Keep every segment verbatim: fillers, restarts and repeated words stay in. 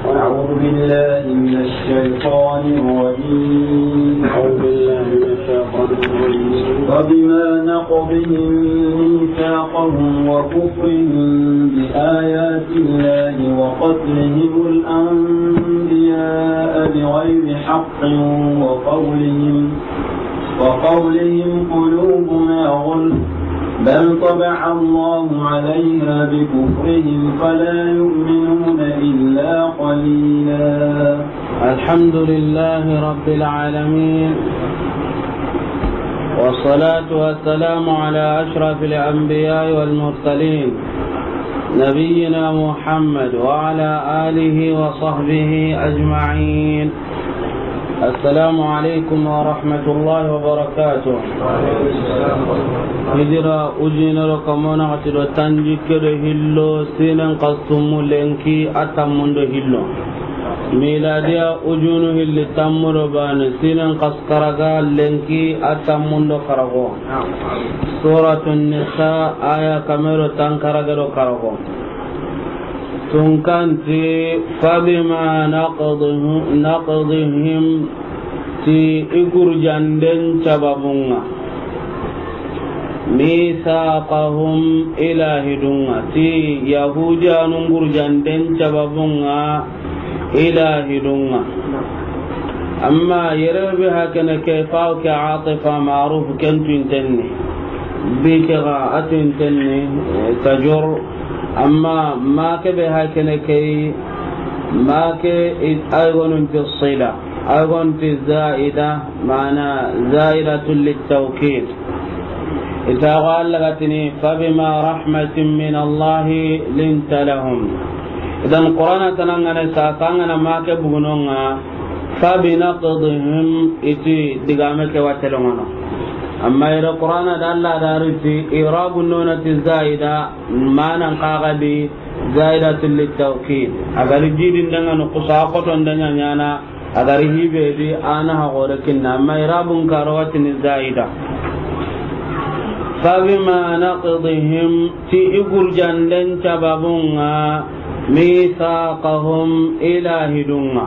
أعوذ بالله من الشيطان الرجيم أعوذ بالله من الشيطان الرجيم وبما نقضهم ميثاقهم وكفرهم بآيات الله وقتلهم الأنبياء بغير حق وقولهم وقولهم قلوبنا غلف بل طبع الله عليها بكفرهم فلا يؤمنون إلا قليلا. الحمد لله رب العالمين والصلاة والسلام على أشرف الأنبياء والمرسلين نبينا محمد وعلى آله وصحبه أجمعين. السلام عليكم ورحمة الله وبركاته. هجرة أجينا لكمونا غتلو تنجيك هلو سينن قصم لنكي أتمون هلو ميلاديا أجونو هلو تمر بان سينن قصقرقا لنكي أتمون كرغو. سورة النساء آية كاميرو تنكرغو كرغو. tunkanti fabima naqdihim naqdihim ti igurjanden cababunga misaqahum ilahidunga ti yahujanun gurjanden cababunga ilahidunga amma yerebe hakana kayfa ka atifa ma'ruf kantu intenni bikra atintenni tajur أما ما كبه هكذا كي ما كي أيضا في الصلة أيضا في الزائدة معنى زائدة للتوكيد إذا قال لغتني فبما رحمة من الله لنت لهم إذا القرآن تنغن ساقان ما كبهنونا فبنقضهم إتي دقامك وتلغنا amma ira qur'ana da Allah da riti irabun nunati zaida manan qagadi zaidatul litawkid agar jidin dangan qusa qoton danya nyana agar hibe di ana ha gore kinna amma irabun karawatin zaida fabima naqdihim ti igur janden cababunga misaqahum ilahidunga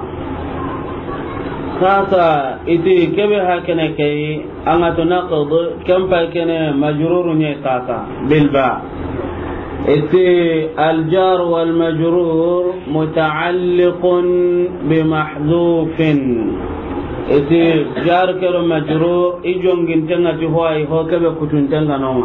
sasa iti kebe hakene kai anga to naqd kam pa kene majrurun ya sasa bilba iti aljar wal majrur muta'alliqun bi mahdhufin iti jar kero majrur ijongin tanga ti hoy ho kebe kutun tanga nonga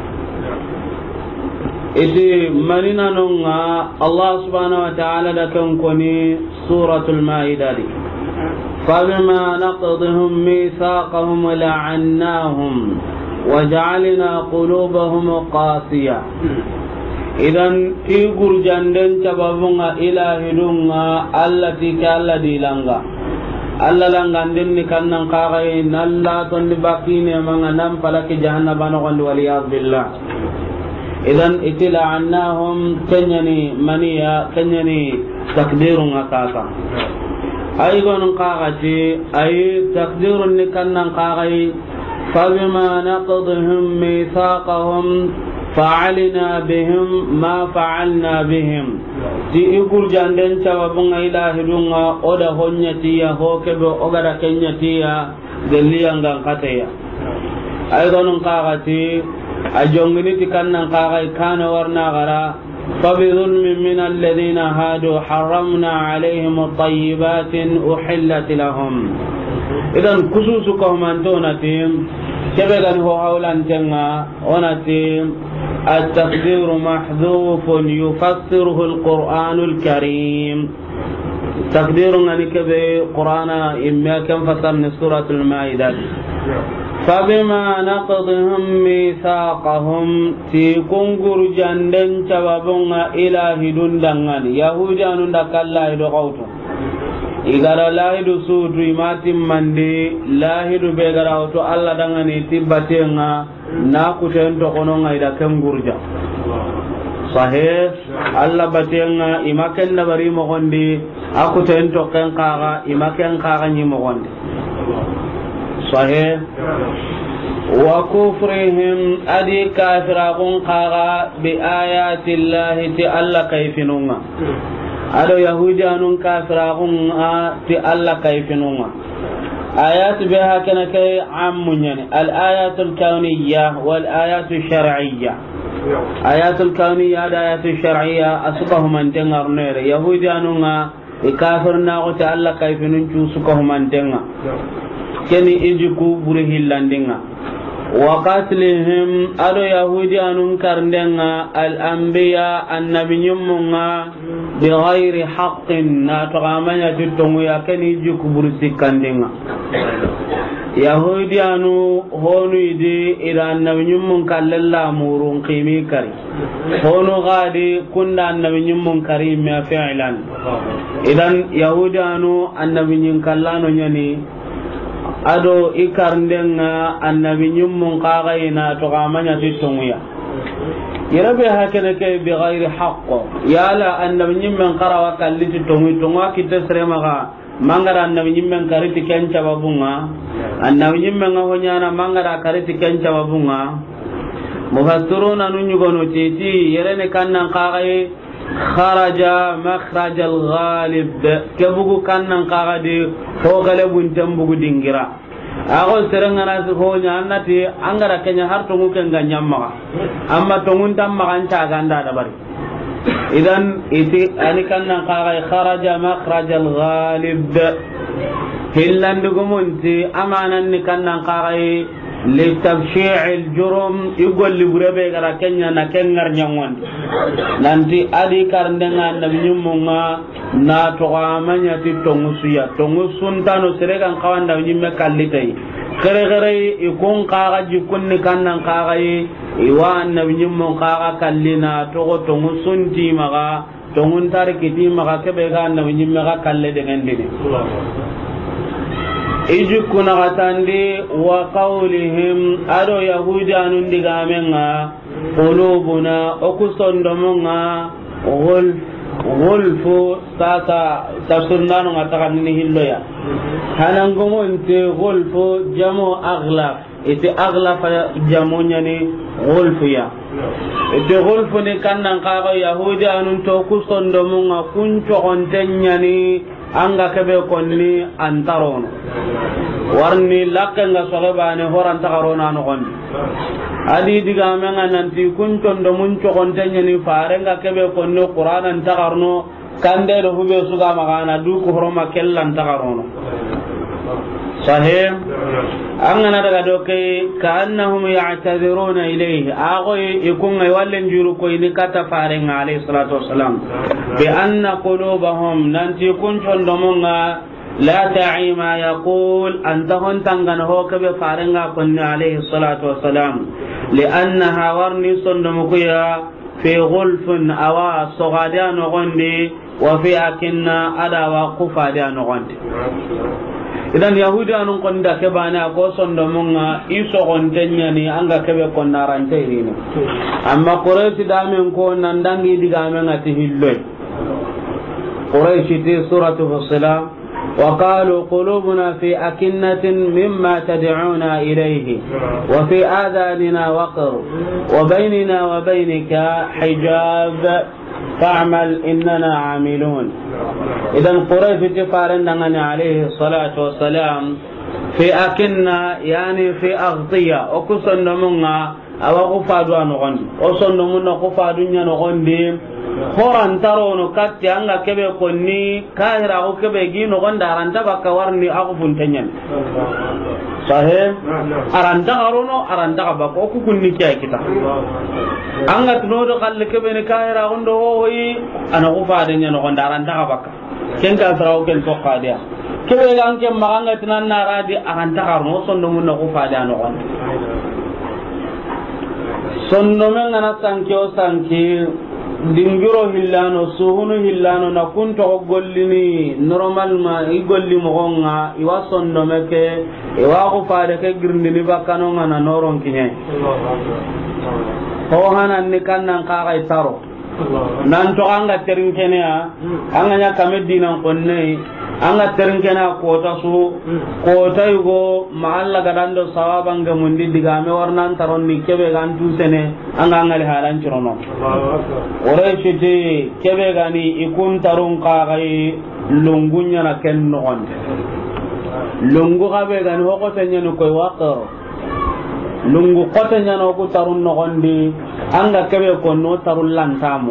iti manina nonga Allah subhanahu wa ta'ala da kan koni suratul maidah فبما نقضهم ميثاقهم لعناهم وجعلنا قلوبهم قاسية إذن تيغر جندن تبابونغا إلهدونغا التي كالذي لنغا alla langandin ni kannan kagai nalla ton di bakine manga nam palaki jahannam banogondi waliyaz billah idan itila annahum kenyani maniya kenyani takdirun akasa ay gonun qagati ay takdirun ni kannan qagai fabima naqdhum mithaqahum fa'alna bihim ma fa'alna bihim ti igul janden cawabunga ilahidunga oda honyati ya hokebe ogada kenyati ya geliyanga kateya ay gonun qagati ajongini ti kannan qagai kana warna gara فبظلم من الذين هادوا حرمنا عليهم الطيبات أحلت لهم إذن كسوسكم أنتونتهم كبغن هو حولا تنغا ونتهم التقدير محذوف يفسره القرآن الكريم تقدير أنك بقرآن إما كم فسر من سورة المائدة فبما نقضهم ميثاقهم تيكون جندن تبابون إله دندن يهودان دكالله دقوتهم igara lahidu suutu imatin mandi lahidu begara wato Allah dangane tibbatenga na kuten to kononga ida kem gurja sahih Allah batenga imaken da bari mo gondi akuten to ken kaga imaken kaga nyi mo gondi sahih wa kufrihim adi kafiragun kaga bi ayati llahi ti Allah kayfinunga ado yahudiyanun kafiragun ti alla kayfinunga ayat biha kana kay ammunyani al ayatul kauniyya wal ayatul shar'iyya ayatul kauniyya da ayatul shar'iyya asubahu man tengarnere yahudiyanunga ikafirna ko ta alla kayfinun cu suka humantenga keni ijiku buri hillandinga wa qatlihim ado yahudiyanun karndenga al anbiya annabiyumunga bi ghairi haqqin na to amanya titongu ya keni ijiku buri sikandinga yahudiyanu honu idi ira annabiyumun kallalla murun qimi kari honu gadi kunda annabiyumun karim ya fi'lan idan yahudiyanu annabiyin kallano nyani ado ikarndenga annabiyun mun qagaina to gamanya titonguya yarabe hakene ke bi ghairi haqq yala annabiyun men qarawa kalli titongu tonga kitta seremaga mangara annabiyun men kariti kenca babunga annabiyun men ngonyana mangara kariti kenca babunga mufassiruna nunyugono titi yerene kannan qagai kharaja makhraj al-ghalib kebugu kannan qagadi ho galebun tambugu dingira ago serengana su ho nyannati angara kenya harto nguken ganyamma amma to ngun tamma kanca ganda da bari idan iti ani kannan qagai kharaja makhraj al-ghalib hillandugumunti amanan ni kannan qagai لتبشيع الجرم يقول لبربي غرا كنيا نا كنغر نيامون نانتي ادي كارندنا نبيمونغا نا توغامانيا تي تونغسيا تونغسونتانو سريغان قواندا نيمه كاليتاي kere kere ikun kaga jikunni kannan kaga yi iwa annabiyyin mun kaga kallina togo tongu sunti maga tongun tarikiti maga kebe ga annabiyyin maga kalle dengan dini ijukuna gatandi wa qawlihim ado yahudanun digamenga qulubuna okusondomunga gol golfu sasa tafsirnanu ngatakanni hilloya hanangomonte golfu jamo aghlaf ite aghlaf jamonya ni golfu ya ite golfu ni kannan kaga yahudanun to kusondomunga kunco kontenya ni anga kebe konni antarono warni lakkenga sogebane horan tagarona no gondi adi diga menga nanti kuncondo mun cogontenya ni farenga kebe konni qur'anan tagarno kande do hube suga magana du ko horoma kellan tagarono sahih angana daga doke kannahum ya'taziruna ilayhi agoy ikunga wallen juru ko ini kata farenga alayhi salatu wassalam bi anna qulubahum nanti kuncondo monga la ta'i ma yaqul antahun tangana ho kabe farenga konni alayhi salatu wassalam li'annaha warni sondomukuya fi ghulfin awa sogadian gondi wa fi akinna adawa qufadian gondi idan yahudi anun konda ke bana ko sondomunga iso gontenya ni anga kebe konnarante ni amma quraysh damen ko nandangi digamen ati hilloy quraysh ti suratu fussilat وقالوا قلوبنا في أكنة مما تدعونا إليه وفي آذاننا وقر وبيننا وبينك حجاب فاعمل إننا عاملون إذن قريش تفارن عليه الصلاة والسلام في أكنة يعني في أغطية وكسن منها أو قفادوا نغندي وصن منها قفادوا نغندي horan tarono katti anga kebe konni kahira ko kebe gino gonda aranta bakka warni aku funtenyen sahe aranta garono aranta bakko ku kunni kiya kita anga tunodo kalle kebe ne kahira gondo hoyi ana ko faadenya no gonda aranta bakka kenga saraw ken to qadia kebe ganke maganga tinan naradi aranta garono sondo mun ko faada no gonda sondo men na sankyo sanki dingiro hillano suhunu hillano na kunto gollini normal ma i golli mo gonga i wasondo meke e wa ko faade ke girndini bakano ngana noron kinye ho hanan ni kannan ka ga taro nan to anga terin kenya anga nya kamedina konne anga terengena kota su kota yugo maalla gadando sawabanga mundi diga me warnan taron ni kebe gan tu sene anga ngali halan cirono ore shiti kebe gani ikun tarun qagai lungunya na ken non lungu gabe gani hoko tanya no koy waqo lungu kota nya no ko tarun no gondi anga kebe ko no tarun lantamu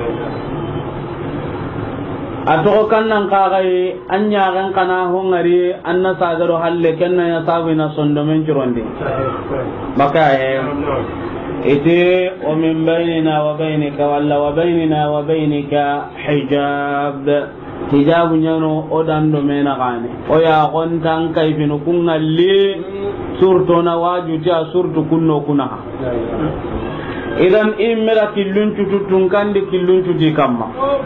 atoko kannan kagai anya gan kana hongari anna sagaro halle kenna ya sabina sondo men juronde maka e ite o min bainina wa bainika walla wa bainina wa bainika hijab hijab nyano odando mena gane o ya gon tan kai finu kungalli surto na waju ta surtu kunno kuna idan immera killuntu tutun kandi killuntu di kamma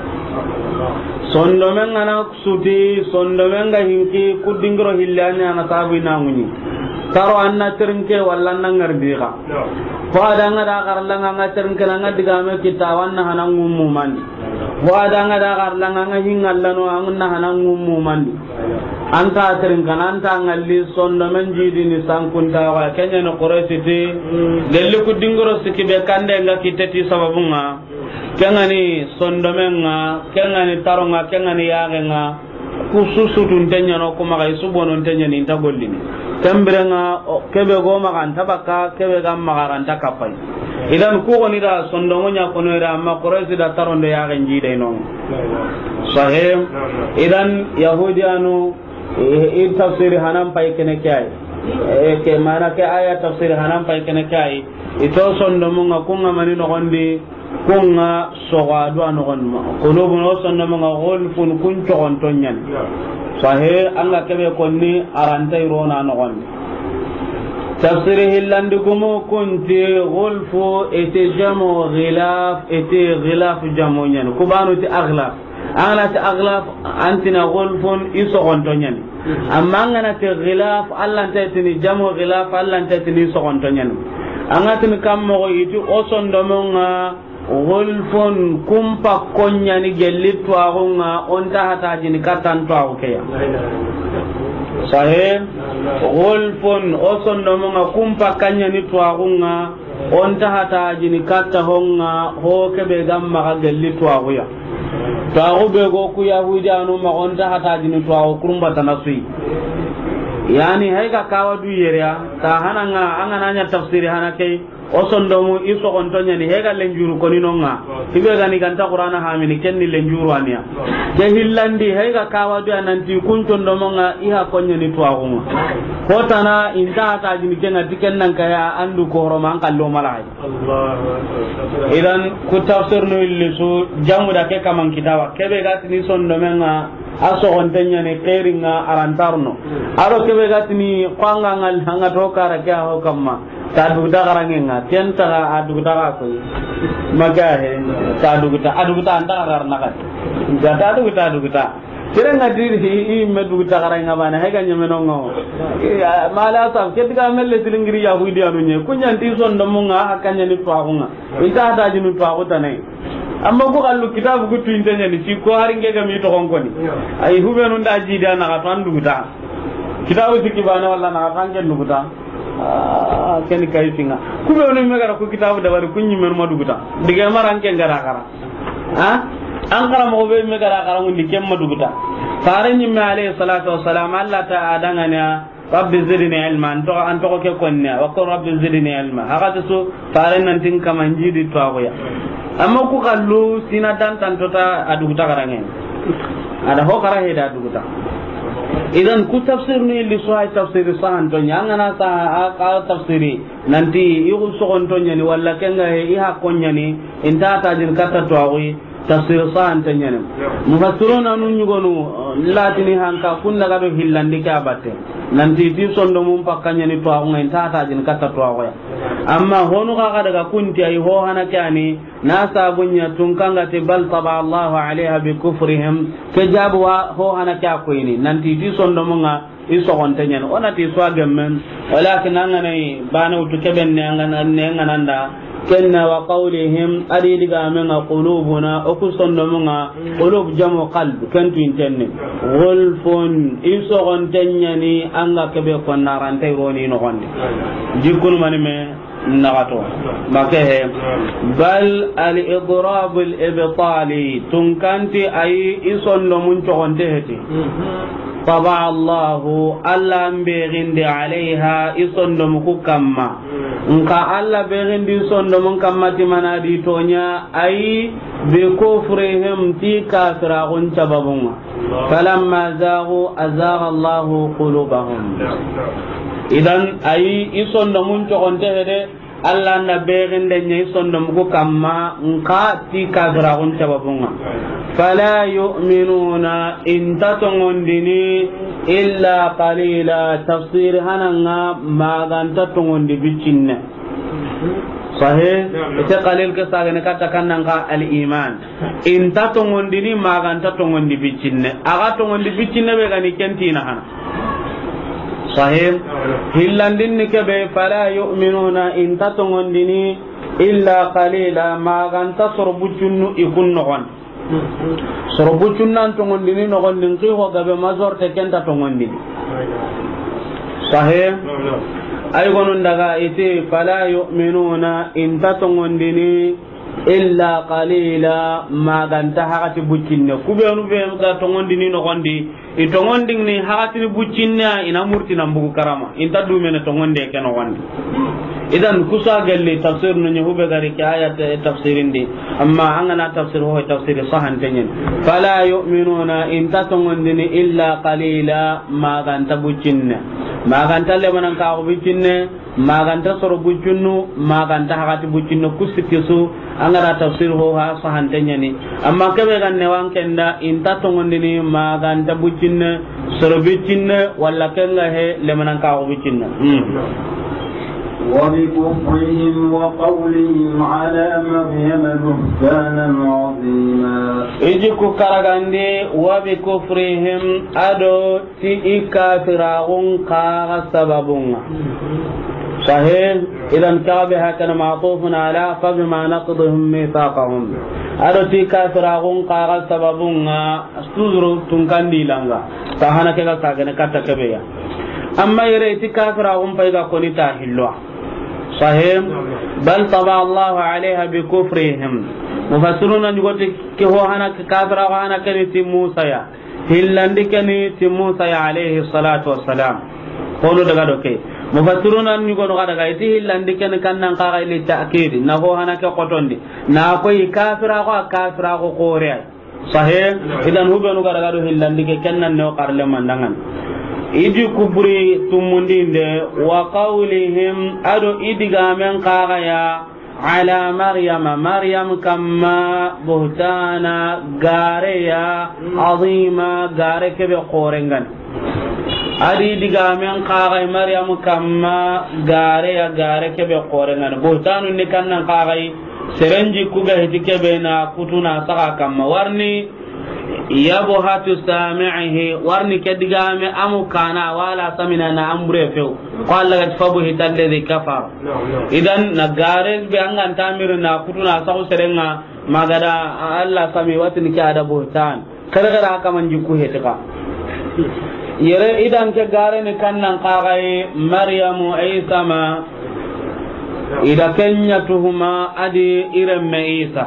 sondo men ngana suti sondo men ga hinki kudingro hillanya ana sabu na nguni taro anna terinke walla nan ngardiga ko ada ngada karla nganga terinke nganga digame kitawan na hanan ngummu mandi ko ada ngada karla nganga hingallano anna hanan ngummu mandi anta terinka anta ngalli sondo men jidi ni sankunta wa kenya no qoresiti lelli kudingro sikibe kande nga kitati sababunga kengani sondomenga kengani taronga kengani yagenga kususu tuntenya no kuma ga isubono ntenya ni ntagollini kembrenga kebe go magan tabaka kebe gam magaran takapai idan ku goni da sondongonya kono ira ma koresi da taronde yagen jide no sahih idan yahudianu e tafsir hanan pai kene kai e ke mana ke aya tafsir hanan pai kene kai ito sondomonga kunga mani no gondi kunga sogado anogonma kono bono sonna manga golfun kun togon tonyan sahe anga kebe konni aranta irona anogon tafsir hillandi gumo kunti golfu ete jamo ghilaf ete ghilaf jamo nyan kubanu ti aghlaf ana ti aghlaf antina golfun isogon tonyan amma ngana ti ghilaf allah tatini jamo ghilaf allah tatini sogon tonyan angatin kammo yiti osondomonga golfon kumpa konya ni gelli to agunga onta hata jini katan to agukeya sahe golfon osondo monga kumpa kanya ni to agunga onta hata jini katta honga ho kebe gamma ga gelli to aguya to agube go ku yahudi anu ma onta hata jini to agu kurumba tanasui yani hayga kawadu yeria ta hananga angananya tafsiri hanake osondo mu iso ontonya ni hega lenjuru koninonga tibe gani ganta qur'ana hamini kenni lenjuru ania je hillandi hega kawadu ananti kuntondo monga iha konya ni tuagunga hotana inta ta jini kenga tikennan kaya andu ko roma an kallo malai Allah idan ku tafsir no illisu jamu da ke kaman kitawa kebe gatini sondo menga aso ontenya ni kairinga arantarno aro kebe gatini kwanga ngal hanga to kara kya ho kamma ta dugda garangenga tenta adu daga ko maga he ta dugda adu ta anta garna ka ga ta dugda dugda tirenga diri hi me dugda garanga bana he ganya menongo mala sam ketiga melle tilingiri ya hudi anu nye kunya ndi sondo munga akanya ni twagunga ita ta jinu twagu tanai amma ko kallu kitabu ko tuintenya ni ci ko haringe ga mi to konkoni ay hubenu nda jida na ka tan dugda kitabu tikibana walla na ka ngen dugda ah ken kay tinga kube onu megara ko kitabu da bari kunyi men maduguta diga maran ken gara gara ha an kara mo be megara gara ngundi kem maduguta faran nyi alayhi salatu wassalam Allah ta adangana rabbi zidni ilman to an to ke konna wa qur rabbi zidni ilma haka to faran nan tin kamanji di to agoya amma ku kallu sina dan tan to ta aduguta garangen ada ho kara heda aduguta idan ku tafsir ni li sahih tafsir sahan to nyanga na sa ka tafsiri nanti yugo sogon to nyani walla kenga he iha konya ni inta ta jin kata to awi tafsir sahan to nyani mufassiruna nun yugo nu latini hanka kunna ga do hillandi ka batte nanti ti sondo mum pakkanya ni to awi inta ta jin kata to awi amma honu ga daga kunti ay ho hana kani na sabunya tun kanga te bal taba Allahu alaiha bi kufrihim kajabu ho hana ka koyni nanti ti sondo munga iso kontenya ona ti so agammen walakin angane bana utu keben ne angana ne ngananda kenna wa qawlihim adi diga men qulubuna o kusondo munga qulub jamu qalb kentu intenne gulfun isogon tanyani anga kebe ko narante roni no gonde jikun manime nagato makehe bal al idrab al ibtali tunkanti ay isondo mun togonte heti طبع الله ألا بغند عليها إصندم كما نكا ألا بغند إصندم كما تمنا دي تونيا أي بكفرهم تي كافرون سببهم فلما زاغوا أزاغ الله قلوبهم إذن أي إصندم تغنته Allah na berin da nyai sondom ko kamma nka ti kafirun sababunga fala yu'minuna in tatongondini illa qalila tafsir hananga maganta tongondi bicinne sahih ite qalil ke sagane kata kannanga al iman in tatongondini maganta tongondi bicinne aga tongondi bicinne be gani kentina hana sahih hillandin ni kebe fala yu'minuna in tatongondini illa qalila ma ganta sorbucunnu ikun nogon sorbucunnan tongondini nogon din ki ho gabe mazor te kenta tongondini sahih ay gonun daga ite fala yu'minuna in tatongondini illa qalila ma ganta hakati buccinne kubenu be ga tongondini nogondi i tongonding ni hakati buccinne ina murti na mbugu karama inta du mena tongonde ke nogondi idan kusa galle tafsir no nyhube gari ki ayat tafsirin di amma angana tafsir ho tafsir sahan tenyen fala yu'minuna in tatongondini illa qalila ma ganta buccinne ma ganta le manan ka buccinne ma ganta soro buccinnu ma ganta hakati buccinne kustikisu angara tafsir ho ha sahantenya ni amma kebe ganne wankenda inta tongondini ma ganta bucinne sorobicinne walla kenga he lemanan ka ko bicinne wa bi kufrihim wa qawlihim ala maryam buhtanan azima ijiku karagande wa bi kufrihim ado ti ikafiraun ka sababunga صحيح إذا كابها كان معطوف على فبما نقضهم ميثاقهم أرتي كافرون قاغا سببنا استوزرو تنكندي لانغا تهانا كذا كاغنا كاتكبيا أما يريتي كافرون فإذا كوني تاهلوا صحيح بل طبع الله عليها بكفرهم مفسرون يقول كهو هنا كافر وهنا كنتي موسى هلاندي كنتي موسى عليه الصلاة والسلام قولوا دغادوكي mufassiruna ni gono kada ga iti hillandi ken kannan ka ga ili ta'kid na ho hanake qotondi na ko kafira ko kafira ko qore sahih idan hubenu kada ga do hillandi ke kannan no qarle mandangan idi kubri tumundinde wa qawlihim ado idiga men ka ga ya ala maryama maryam kamma buhtana gareya azima gare ke be qorengan adi diga men qaray maryam kamma gare ya gare ke be qorengan bohtanu ni kannan qaray serenji kuga hitike be na kutuna saka kamma warni yabo hatu sami'ihi warni ke diga me amu kana wala samina na ambre feu qala gat fabu hitalle de kafar idan na gare be angan tamir na kutuna saka serenga magada Allah sami watin ke ada bohtan kada kada haka man jiku hetika yere idan ke gare ni kannan qaray maryamu isa ma ida kenya tuhuma adi iremme isa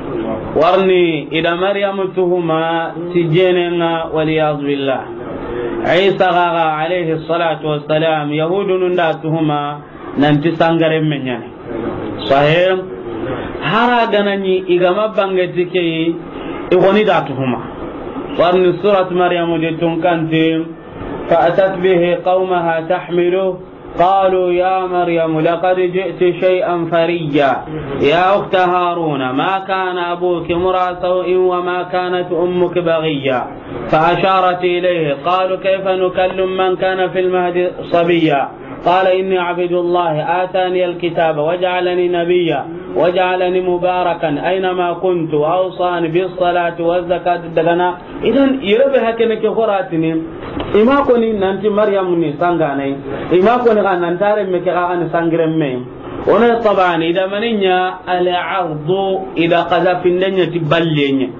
warni ida maryamu tuhuma tijenenga waliyaz billah isa gaga alayhi salatu wassalam yahudun nda tuhuma nanti sangare menyane sahih hara ganani igama bangeti ke igoni da tuhuma warni surat maryamu de tunkanti فأتت به قومها تحمله قالوا يا مريم لقد جئت شيئا فريا يا أخت هارون ما كان أبوك امرأ سوء وما كانت أمك بغيا فأشارت إليه قالوا كيف نكلم من كان في المهد صبيا قال إني عبد الله آتاني الكتاب وجعلني نبيا وجعلني مباركا أينما كنت وأوصاني بالصلاة والزكاة دغنا إذن يربها كنك خراتني إما كوني نانتي مريم ني سانغاني إما كوني غان نانتاري مكي غان سانغرمي ona tabani da maninya ala ardu ida qaza findanya tiballenya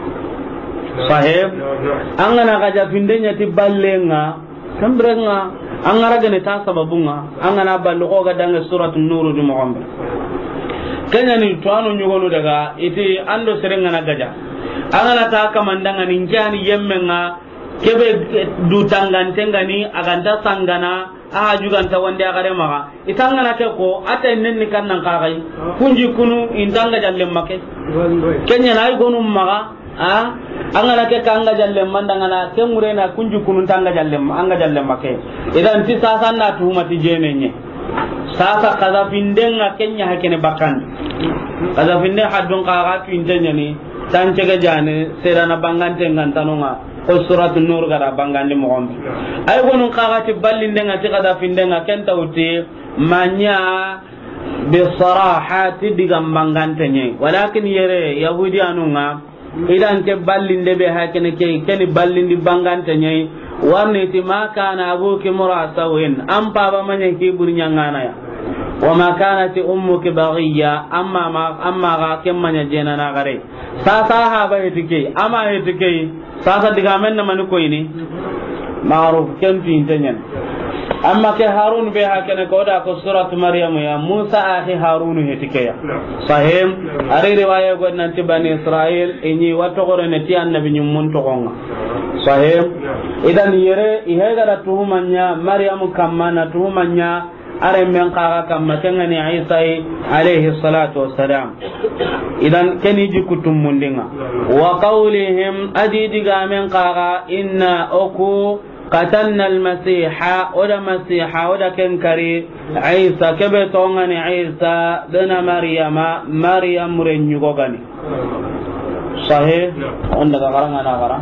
sahib angana qaza findanya tiballenga tambrenga angara gane ta sababunga angana ballo ko gadanga suratul nur di muhammad kanya ni tuano nyugonu daga iti ando serenga na gaja angana ta kamandanga ninjani yemmenga kebe du tangantengani aganta sangana aha juganta wande agare maga itangana ke ko ata nenni kannan kagai kunji kunu intanga jalle make kenya nay gonu maga a angana ke kanga jalle mandanga na kemure na kunji kunu tanga jalle anga jalle make idan ti sasa na tuhumati jenenye sasa kaza findenga kenya hakene bakan kaza finde haddon kaga tu intenya ni tancega jane serana bangante ngantanonga ko suratul nur gara bangande mo gombe ay gonun qagati ballinde ngati kada findenga kenta uti manya bi sarahati digam bangante nye walakin yere yahudi anunga idan ke ballinde be hakene ke ken ballindi bangante nye warne ti ma kana abuki murasawin am baba manya ki burnya ngana ya wama kanat ummuki baghiya amma ma amma ga kemmanya jenana gare sasa ha ba etike ama etike sasa diga men na man ko ini ma'ruf kemti intenyen amma ke harun be hakene ko da ko surat maryam ya musa akhi harun etike ya sahim ari riwaya go nanti bani israil inyi wato gore ne ti annabi nyum mun to gonga sahim idan yere ihega da tuhumanya maryam kamana tuhumanya are men kaga kamma tengani isa alayhi salatu wassalam idan kani jikutum mundinga wa qawlihim adidiga men kaga inna oku qatalna almasiha oda masiha oda kenkari isa kebe tongani isa dana maryama maryam renyugo gani sahih onda garanga na gara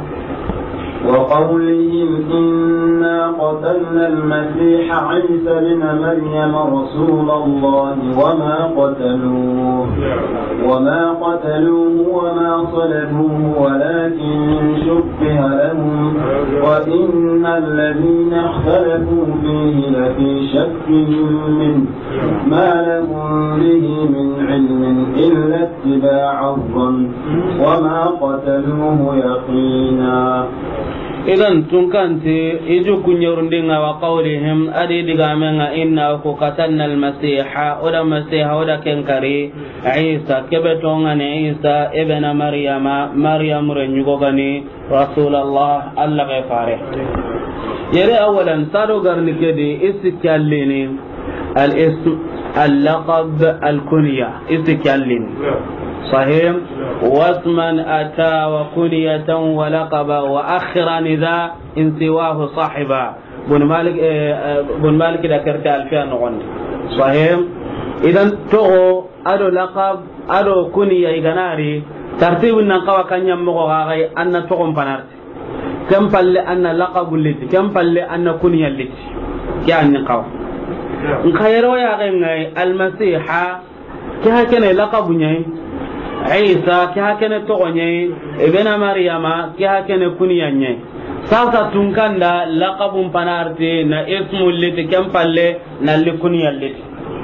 وقولهم إنا قتلنا المسيح عيسى بن مريم رسول الله وما قتلوه وما قتلوه وما صلبوه ولكن شبه لهم وإن الذين اختلفوا فيه لفي شك منه ما لهم به من علم إلا اتباع الظن وما قتلوه يقينا idan tun kanti iju kunyorndinga wa qawlihim adi digamenga inna ku qatalna almasiha oda masiha oda kenkari isa kebetonga ni isa ibn maryama maryam renyugo gani rasulullah allah ga fare yere awalan sado garni kedi istikyallini al ism al laqab al kunya istikyallini صحيح واسما أتى وكنية ولقبا وأخرا إذا انسواه صاحبا بن مالك بن مالك ذكرت ألفين غن صحيح إذا تو أدو لقب أدو كنية إغناري ترتيب النقوى كان يمغو غاغي أن تقوم فنارت كم فل أن لقب اللتي كم فل أن كنية اللتي يعني نقوى نخيروا يا غي المسيحة كها كان لقب نيي Isa ki hakene togonye ibena Maryama ki hakene kuniyanye sasa tunkanda laqabun panarte na ismu liti kempalle na likuniyalliti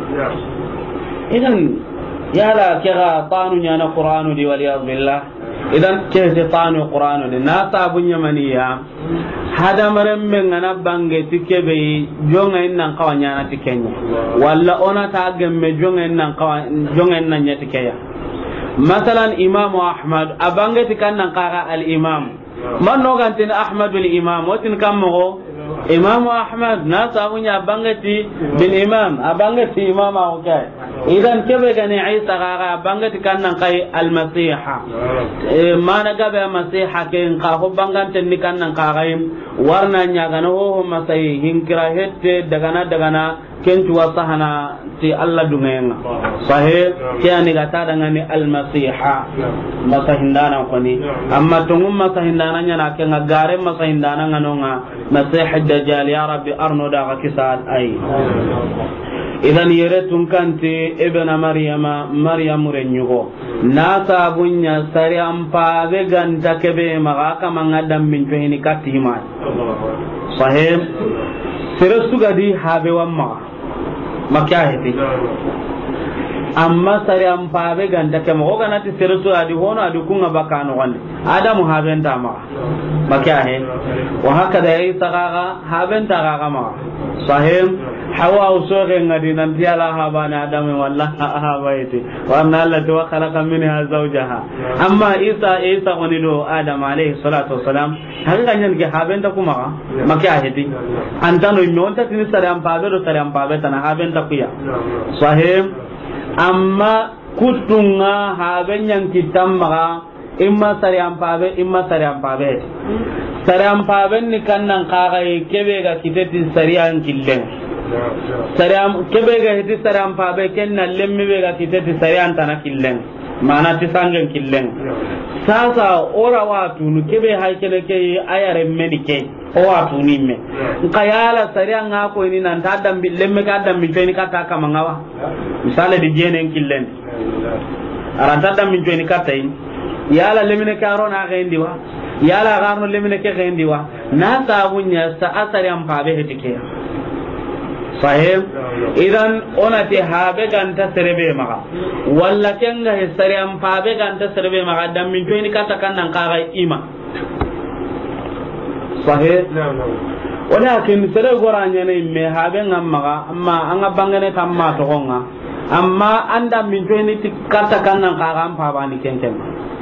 idan yala kira tanu nyana qur'anu di waliyad billah idan kese tanu qur'anu di na sabunya maniya hada maram men ngana bange tikebe jonga innan kawanya na tikenya walla ona ta gemme jonga innan kawa jonga innan nya tikeya مثلا امام احمد ابانغتي كان نقرا الامام من نوغانتين احمد الامام وتن كمغو امام احمد ناس ابونيا ابانغتي بالامام ابانغتي امام اوكاي اذا كبه غني عيسى غا ابانغتي كان نقاي المسيح ما نغا مسيح كين قاو بانغانتين كان نقاي warna nyaga no ho masai hinkira hette dagana dagana kentu wasahana ti alla dungenga sahe kiani gata dangani almasiha masahindana koni amma tungum masahindana nyana ke ngagare masahindana nganonga masih dajjal ya rabbi arno daga kisal ai idan yeretun kanti ibna maryama maryam renyugo na sabunya sari ampa be ganta kebe maga kama ngadam min fehini katima sahih seresu gadi habe wamma makahiti amma sari am pabe ganta kema ko kana ti serso adi hono adi kunga bakano wande adamu habenta ma makya he wa hakada isa gaga habenta gaga ma sahim hawa usoge ngadi nan tiala habana adamu wallahi habaiti wa anna alla wa khalaqa minha zawjaha amma isa isa wonido adam alayhi salatu wassalam hanga nyen ge habenta kuma makya he ti antano nyonta tin sari am pabe do sari am pabe tan habenta kuya sahim amma kutunga haben yang kitam maka imma sariam pabe imma sariam pabe sariam pabe ni kannan kagai kebe ga kiteti sarian killen sariam kebe ga hiti sariam pabe kenna lemmi be ga kiteti sarian tana killen mana ti sangen killen sasa ora watu nu kebe haykele ke ayare menike o watu nimme kayala sarian nga ko ni nan tadam bi lemme ka dam mi feni kata kama ngawa misale di jenen killen aranta dam mi feni kata yi yala lemine ka rona ga indi wa yala garno lemine ke ga indi wa na ta bunya sa asari am pabe hetike sahib idan onati habe ganta serebe maka walla kenga he sari am pabe ganta serebe maka dam min feni kata kan nan ka ga ima sahih walakin sere goranya ne me habe ngamma amma anga bangane tamma to gonga amma anda min joni tikata kannan karam pa bani kenken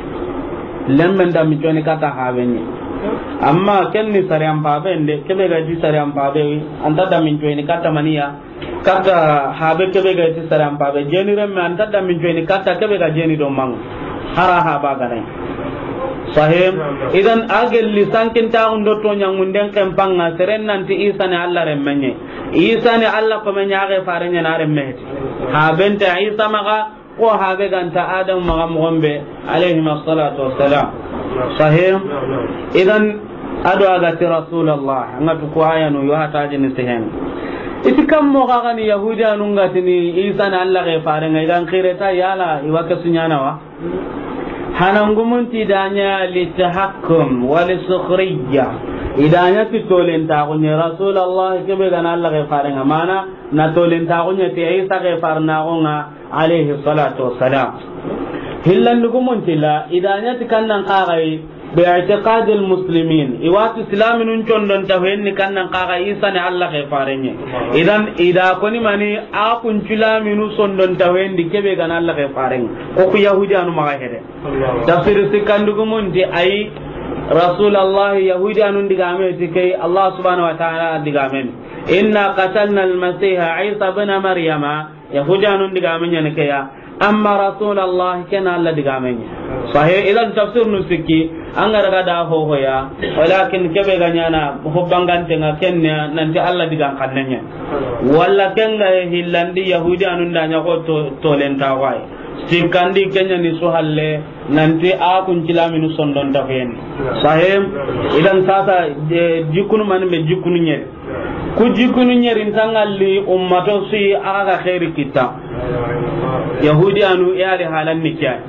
lemmen da min joni kata habe ni amma kenni sare am pa bende kebe ga di sare am pa be anda da min joni kata maniya kata habe kebe ga di sare am pa be jeni remme anda da min joni kata kebe ga jeni do mang hara ha ba ga sahim idan agel lisan kinta undo to nyangunden kempanga seren nanti isa ne alla remmenye isa ne alla ko men yaage farenya na remmeti ha benta isa maga ko ha be ganta adam maga mogombe alayhi wassalatu wassalam sahim idan ado aga ti rasulullah ngatu ko ayanu yo hata jini sehen itikam mo ga ni yahudi anu ngatini isa ne alla ge farenga idan khireta yala iwaka sunyana wa hanangumunti idanya litahakkum walisukhriya idanya ti tolenta kunya rasulullah kebe gana Allah ke farenga mana na tolenta kunya ti isa ke farna gonga alayhi salatu wassalam hillan gumunti la idanya ti kannan qagai bi i'tiqad al muslimin iwat islamin condon tawhen ni kannan qagai isa ne Allah ke farenye idan ida koni mani a kun cilaminu sondon tawhen di kebe gana Allah ke farenga ko ku yahudi anu maga hede tafsir sikandugo munti ay rasulullah yahudi anu digame tikai Allah subhanahu wa ta'ala digame inna qatalna al masiha isa ibn maryama yahudi anu digame ne kaya amma rasulullah kana Allah digame sahih idan tafsir nusiki angara gada ho hoya walakin kebe ganyana hobbangante nga kenya nanti Allah digan kannenya walla kenga hillandi yahudi anu ndanya ko to tolenta wai sikandi kenya ni suhalle nanti a kun cilaminu sondon tafen sahim idan sasa jikunu man be jikunu nyer ku jikunu nyer intangalli ummato si aga khairi kita yahudi anu yari halan nikya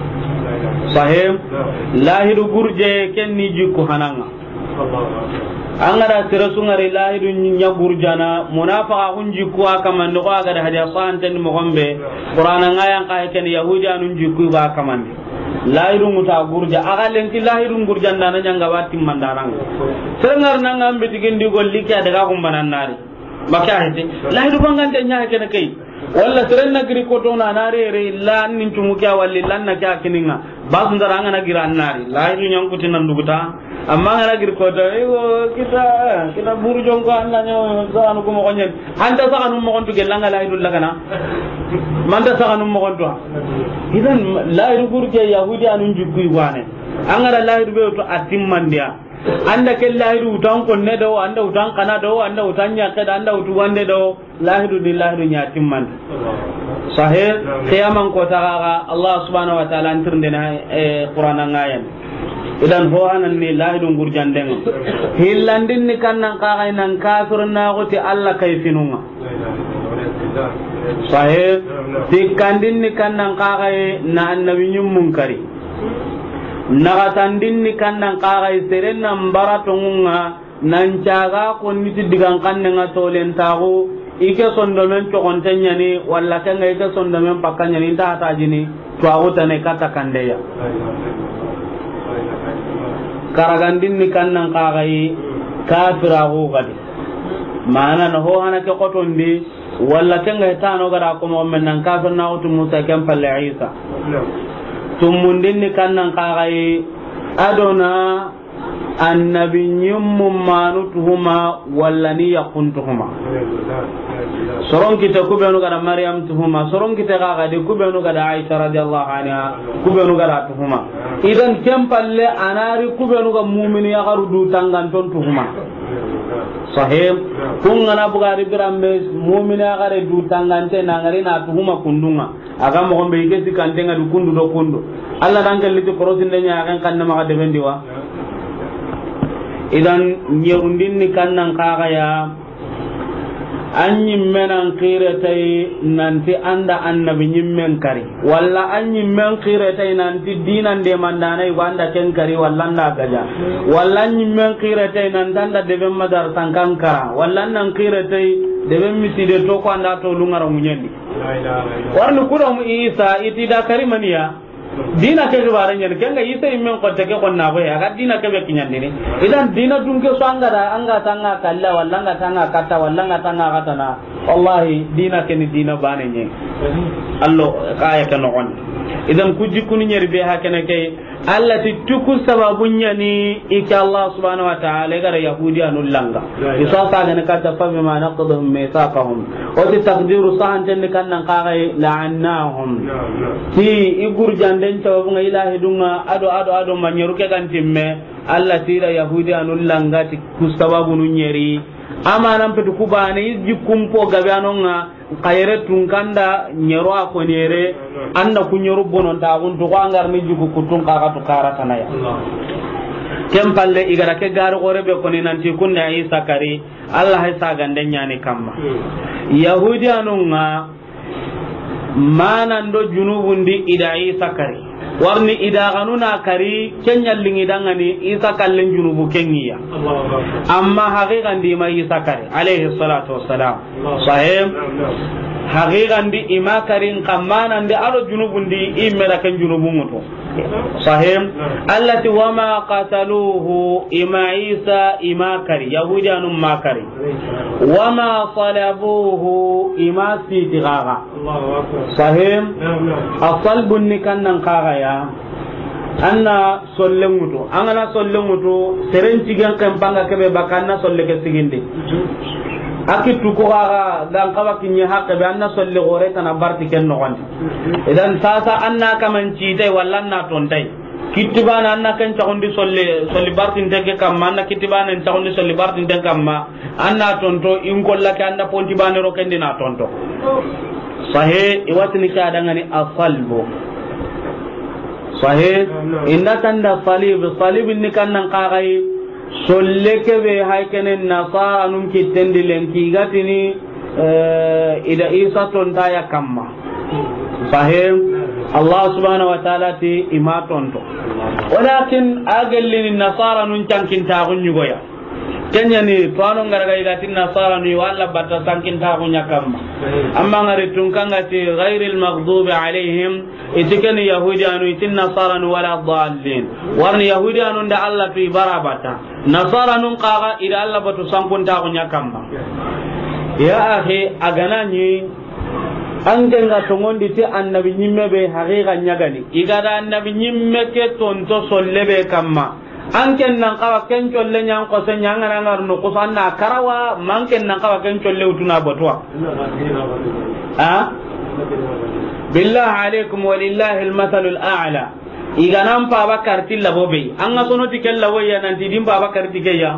sahim lahiru gurje kenni jikku hananga angara tirasu ngari lahiru nya gurjana munafaqa kunji ku akaman ko aga da hadiya santen mo gombe qur'ana ngaya ka ken yahudi anu jikku ba kaman lahiru muta gurja aga lenti lahiru gurjan dana nyanga wati mandarang sengar nangam bitigindi golli ka daga kumbanan nari maka hete lahiru bangante nya ken kai walla seren nagri ko to na nare re la nin tumu kya walli lan na kya kininga basun dara ngana gira nari la itu nyang kuti nan duguta amma ngana gir ko to e kita kita buru jong ko anna nyo sa anu ko mo konyen anta sa anu mo kontu gelanga la itu lagana manda sa anu mo kontu idan la itu gur ke yahudi anu jukku wane angara la itu be to atimmandia anda ke lahiru utan ko ne do anda utan kana do anda utanya ke anda utu wande do lahiru di lahiru nya timman sahih qiyaman ko taga Allah subhanahu wa ta'ala antirnde na qur'ana ngayen idan ho hanan ni lahiru gurjanden hillandin ni kannan kaga nan kafir na goti Allah kayfinunga sahih dikandin ni kannan kaga na annabi nyum munkari nagatandin ni kannan kagai seren nan baratonga nan caga ko niti digan kanne nga tolen tago ike sondomen to kontenya ni walla kenga ike sondomen pakanya ni ta ta jini to awuta ne kata kandeya karagandin ni kannan kagai kafira go gadi mana no ho hanake qotondi walla kenga tano gara ko mo men nan kafir na utu musa kan palle isa tumundin ni kannan kagai adona annabi nyummu manutuhuma walla ni yakuntuhuma soron kita kubenu gara maryam tuhuma soron kita kaga de kubenu gara aisha radhiyallahu anha kubenu gara tuhuma idan kempalle anari kubenu ga mu'mini ya garu du tangan ton tuhuma sahib kungana bugari birambe mu'mini ya gare du tangan te na ngari na tuhuma kundunga aga mo gombe ike sikantenga du kundu do kundu alla dan galiti korosin denya kan kanna ma de bendiwa idan nyerundin ni kannan kaga ya anyi menan qiratai nanti anda annabi nyimmen kari walla anyi men qiratai nanti dinan de mandana wanda ken kari walla nda gaja walla anyi men qiratai nan danda de ben madar tankankara walla nan qiratai de ben miside to ko anda to lungara munyendi warnu kudo mu isa itida kari maniya dina ke gibare nyen kenga isa immen ko teke ko na boya ga dina ke be kinyan ni idan dina dunke so anga da anga tanga kalla walla anga tanga kata walla anga tanga kata na wallahi dina ke ni dina bane nyen allo kaya kan on idan kuji kuni nyeri be ha kana ke allati tuku sababunya ni ika Allah subhanahu wa ta'ala gara yahudi anul langa isa ta ga ne kata fa bima naqdhum mithaqahum wa ti taqdiru sahan tan kan nan qaga la'annahum ti igur janden taw bunga ilahi dunga ado ado ado manyeru ke kan timme Allah tira yahudi anul langa ti kusababu nu nyeri amanan petu kubani jikum po gabanonga kayere tungkanda nyero ako nyere anda kunyoru bonon ta guntu ko angar ni jugu kutun ka to kara tanaya kempalle igara ke garu gore be koni nanti kunna isa kari Allah hay sagande nyani kamma yahudi anunga manan do junubundi ida isa kari warni ida ganuna kari kenya lingi dangani isa kallen junubu kengiya amma haqiqan di mai isa kari alayhi salatu wassalam sahih haqiqan di ima karin kamana ndi aro junubundi imera ken junubu muto sahih allati wama qataluhu ima isa ima kari yahudianum makari wama salabuhu ima sitigaga sahih asalbun nikannan kaga ya anna sollenguto angana sollenguto serenci gan kempanga kebe bakanna solle ke siginde akitu ko ga dan kawa kinye hakke be anna solle gore kana barti ken no wandi idan sasa anna kamanci dai wallan na tontai kitibana anna kan tagundi solle solle barti ndege kam anna kitibana tagundi solle barti ndege kam anna tonto ingolla ka anna ponti bane ro kendi na tonto sahih iwatni ka dangani asalbu sahih inda tanda salib salib ni kannan qagai solleke be haykenen nasara num kittendi lenki gatini ida isa ton taya kamma sahih Allah subhanahu wa ta'ala ti imatonto walakin agallin nasara nun tankin ta gunyugoya kenya ni tuano ngaraga igatin nasara ni wala batta tankin ta gunya kamma amma ngari tunkanga ti ghairil maghdubi alaihim itikani yahudi anu itin nasara wala dhallin warni yahudi anu nda Allah fi barabata nasara nun qaga ida Allah batu sampun ta gunya kamma ya akhi aganani an genga tongondi ti annabi nyimme be haqiqa nyagani igada annabi nyimme ke tonto sollebe kamma an ken nan kawa ken cholle nyang ko se nyang na ngar no ko sanna karawa man ken nan kawa ken cholle utuna botwa ha billahi alaikum walillahi almathalu al'a iganan pa bakar tilla bobe an ga sono tikella waya nan tidin pa bakar tikeya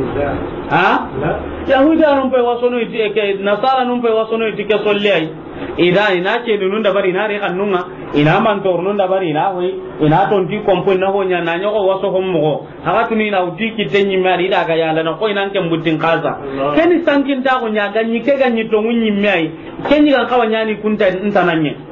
ha yahuda non pe wasono itike nasara non pe wasono itike solle ai ida ina ce nun da bari na re kannunga ina man tor nun da bari na hoy ina ton ti kompon na honya na nyoko waso hommo haka tuni na uti kitenyi mari da ga yala na ko ina ken butin kaza keni sankin ta ko nya ganyi ke ganyi to munyi mai kenyi kan kawanya ni kunta intananye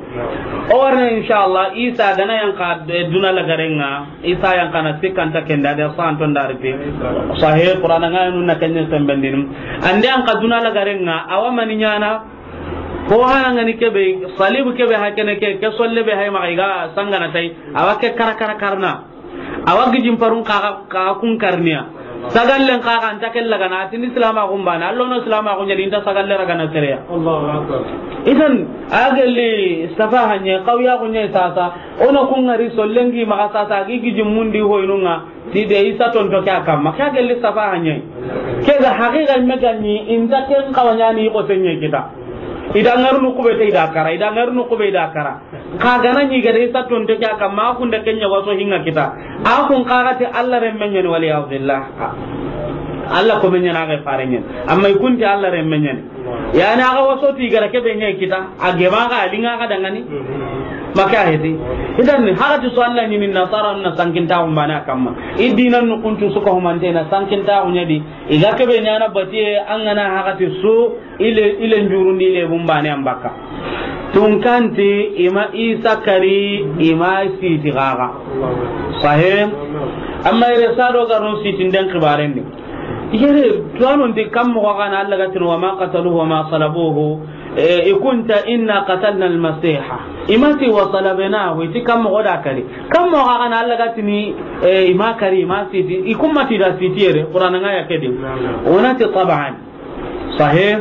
orne inshallah isa gana yang ka duna la garenga isa yang kana sikanta kenda da santon darite sahih qur'an nga nu nakanya sembendin ande an ka duna la garenga awamani nyana ko hanga ni kebe salibu kebe hakene ke ke solle be hay maiga sangana tai awake kara kara karna awagi jimparun ka ka kun karniya sagallen ka kan takel laga na tin islama gumbana allo no islama gunya dinta sagalle raga na tere Allahu akbar idan agalli safahanya qawiya gunya sasa ono kun ngari sollengi maka sasa gigi jimundi hoynunga tide isa ton to ka kam maka agalli safahanya ke ga haqiqa megani inta ken kawanyani ko tenye kita ida ngarnu kube te ida kara ida ngarnu kube ida kara ka gana ni ga isa ton to ka kam ma kun da kenya waso hinga kita a kun qarati Allah remmenyen wali abdullah Allah ko menya na ga farenyen amma kunti Allah remmenyen ya na ga waso ti gara ke benya kita age ma ga linga ga dangani maka hedi idan ni hagati so Allah ni min nasara na sankin ta umbana kamma idinan nu kuntu suka humante na sankin ta unyadi iga ke benya na batie an gana hagati su ile ile njurundi ile bumbane ambaka tun kanti ima isa kari ima siti gaga sahih amma ire sado garon siti den khibaren ni yere tuanon de kam mo kana Allah gatin wa ma qataluhu wa ma salabuhu ikunta inna qatalna al-masiha imati wa salabnahu itikam mo goda kari kam mo kana Allah gatini ima kari ima siti ikumati da sitiere qur'an ngaya kedi onati taban sahih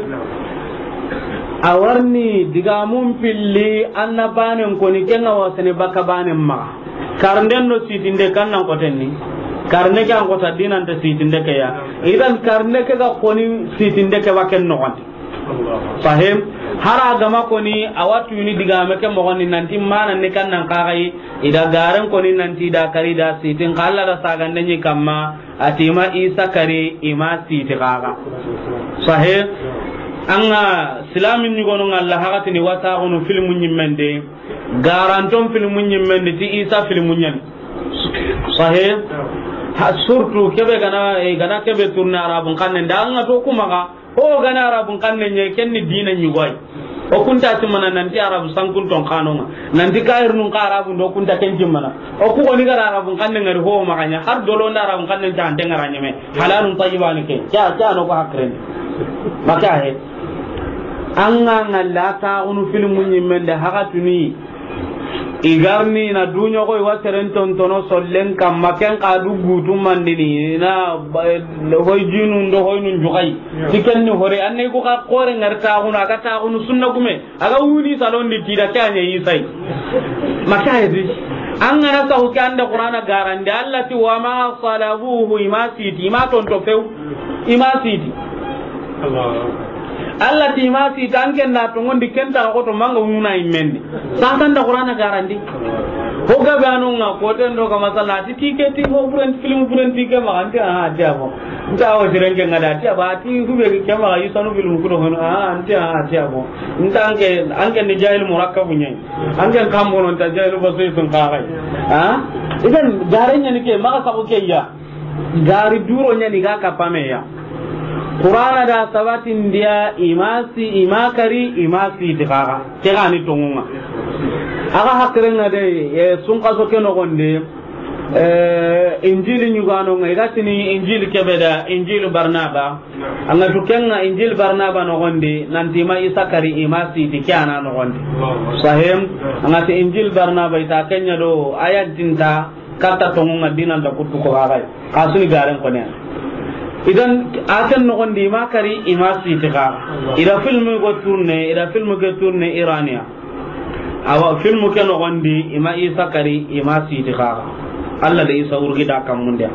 awarni diga mun pilli annabanen ko ni kenga wasane baka banen ma karnden no sitinde kannan ko tenni karne ke an ko tadinan ta sitinde ke ya idan karne ke ga koni sitinde ke waken no wanti sahim hara gama koni awatu ni diga me ke mo goni nanti mana ne kannan kagai ida garan koni nanti da kari da sitin kala da sagande ni kamma atima isa kari ima siti kaga sahih anga silamin ni gono ngalla hakati ni wata gono filmu nyimmende garanton filmu nyimmende ti isa filmu nyen sahih ha surtu kebe gana e gana kebe turna arabun kanne ndanga to kuma ga ho gana arabun kanne nye kenni dina nyugoi o kunta timana nanti arabu sankun ton kanonga nanti kair nun ka arabu do kunta ken jimana o ku oni gara arabun kanne ngari ho maganya har dolo nda arabun kanne ta ande ngaranya me halalun tayyibani ke ja ja no ko hakren maka he anga ngalla ta unu filmu nyimmende hakatuni igarni na dunyo ko wa serenton tono sollen kam maken ka du gutu mandini na hoy jinu ndo hoy nun jugai dikenni hore anne ko ka kore ngarta huna ka ta hunu sunna gume aga wuni salon di tida kanya yi sai maka yedi an ngana sa hukanda qur'ana garande allati wa ma salabuhu imasiti ma ton to few imasiti Allah Allah ti ma si tanken na to ngondi kenta ko to manga nguna imendi santan da qur'ana garandi ho ga banu nga ko den do ga masala ti tiketi ho buren film buren tike ma ante ha dia mo nta o direnge ngada ti ba ti hube ke ma yi sanu film ko hono ha ante ha dia mo nta anke anke ni jahil murakkabu nyai anke kam wonon ta jahil ba sai sun ka kai ha idan garenya ni ke maka sabo ke ya gari duro nya ni ga ka pame ya Qur'ana da sabatin dia imasi imakari imasi dikara tegani tongunga aga hakrenga de sun kaso ke no gonde eh injili nyugano ngai gatini injili kebeda injili barnaba anga tukenga injili barnaba no gonde nanti ma isakari imasi dikana no gonde sahem anga te injili barnaba ita kenya do ayat tinta kata tongunga dinan da kutu ko gagai kasuni garen ko ne idan akan no gondi makari imasi tika ida filmu go tourne ida filmu go tourne irania awa filmu ke no gondi ima isa kari imasi tika alla da isa urgi da kam mundia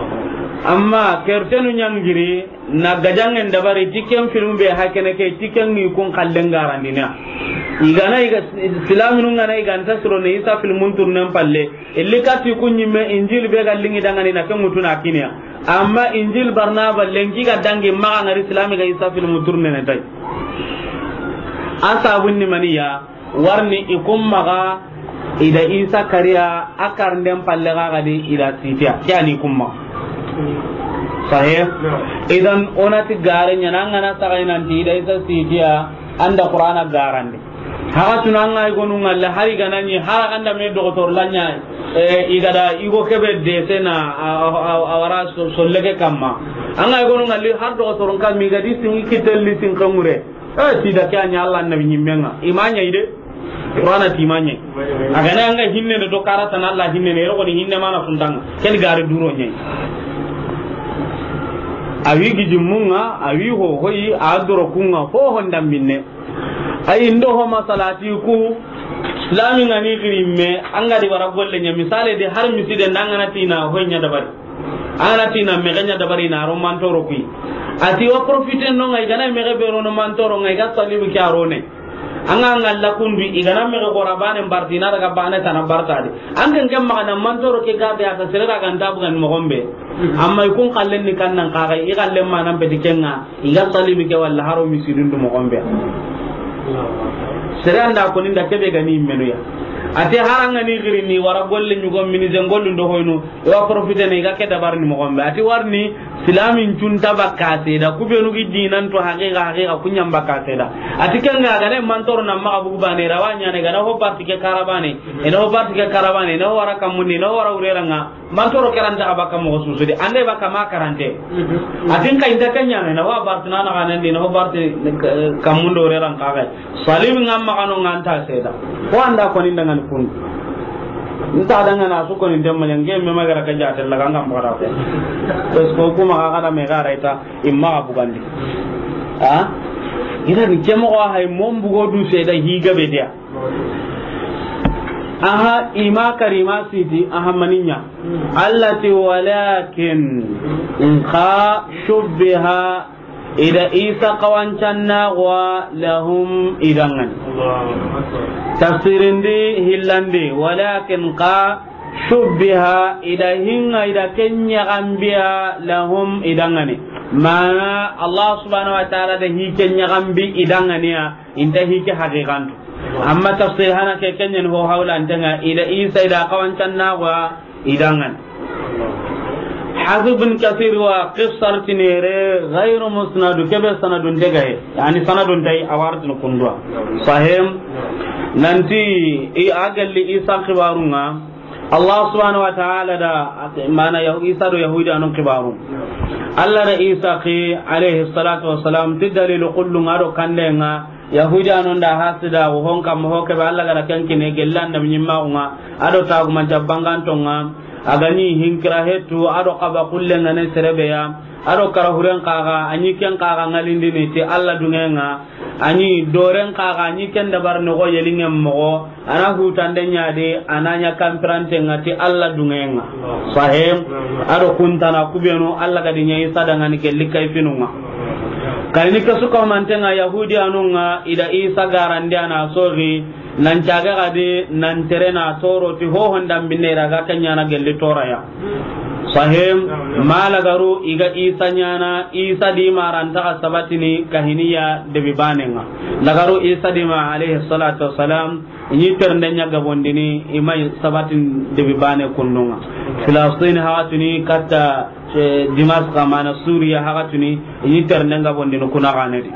amma kertenu nyangiri na gajangen dabari tikem filmu be hakene ke tikem ni kun kallen garandina igana iga islamu ngana iga ntasro ne isa filmun tourne palle illikati kunyimme injil be gallingi dangani na kemutuna kinia amma injil barnaba lenki ga dangi maga ngari islami ga isa filmu tourne ne tay asa bunni maniya warni ikum maga ida isa kariya akar ndem palle ga gadi ida sitiya yani kumma sahih idan onati gare nyana ngana sagai nanti ida isa sitiya anda qur'ana garande haga tunanga igonu ngalla hari ganani hara kanda me doktor lanya e igada igo kebe de sena awara solleke kamma anga igonu ngalli har doktor kan mi gadi sin kitelli sin kamure e sida kanya Allah nabi nyimmenga imanya ide qur'ana timanya agana anga hinne do karata na Allah hinne ne ro ni hinne mana sundanga ken gare duro nyai awi gijimunga awi ho hoyi adoro kunga ho honda minne ay ndo ho masalati ku islami ngani krimme anga di wara golle nya misale de har miside ndangana tina ho nya dabari ana tina me ganya dabari na ro mantoro ku ati wa profite no ngai gana me be ro no mantoro ngai ga salibu kyarone anga ngalla kundu igana me ko rabane bartina daga bane tan bartadi anga ngam magana mantoro ke gabe ata serera ganda bugan mo gombe amma ikun kallen ni kannan kaga i kallen manan be dikenga iga salibi ke walla haro misidundu mo gombe seranda ko ninda kebe gani menu ya ate haranga ni girini wara golle nyugo mini zengollu ndo hoyno e wa profite ne ga ke dabar ni mo gombe ati warni silamin junta bakate da kubenu gi dinan to haqiqa haqiqa kunyam bakate da ati kenga ga ne mantoro na ma bugu bane rawanya ne ga no parti ke karabane e no parti ke karabane no wara kamuni no wara ureranga mantoro keranta abaka mo susudi ande baka ma karante atin ka inda kanya ne no wa bartina na ga ne no parti kamundo urerang kaga salim ngam ma kanu nganta seda ko anda ko ninda ngan kun nta danga na su ko ni demma nge me magara ka jate la ganga mbara ko to ko kuma ka kada me gara ita imma bugandi ha ida ni jemo ko hay mom bugo du se da higa be dia aha ima karima sidi aha maninya allati walakin in kha shubbiha ida isa qawancanna wa lahum idangan tafsirindi hillandi walakin qa shubbiha ida hinga ida kenya gambiya lahum idangani mana Allah subhanahu wa ta'ala da hi kenya gambi idangani ya inta hi ke haqiqan amma tafsir hana ke kenya ho hawla antanga ida isa ida qawancanna wa idangan حافظ بن كثير وقصر تنيري غير مسند كبه سند دغه يعني سند تاي اوارت نكندوا صحيح ننتي اي اجل عيسى خبارنا الله سبحانه وتعالى دا معنا عيسى دو يهودي ان خبارون الله دا عيسى عليه الصلاه والسلام تدلل كل ngaro kandenga yahudi anon da hasida wo honka mo hoke ba Allah gara kankine gelanda nyimma unga ado tagu manjabangantonga agani hinkira hetu ado qaba kullenga ne serebeya ado kara huren kaga anyi ken kaga ngalindi ne ti alla dungenga anyi doren kaga anyi ken dabar no go yelingem mo ana hutande nyaade ananya kamprante ngati alla dungenga sahem ado kuntana kubeno alla gadi nyai sadanga ni ke likai finunga kalini kasuka mantenga yahudi anunga ida isa garande ana sori nan caga gade nan terena toro ti ho honda binera ga kanya na gelle toraya sahem malagaru iga isa nyana isa di maranta sabatini kahiniya de bibanenga lagaru isa di ma alayhi salatu wassalam ni ternde nyaga bondini imay sabatin de bibane kunnunga filastin hawatuni katta dimas kamana suriya hawatuni ni ternde nga bondino kuna ganedi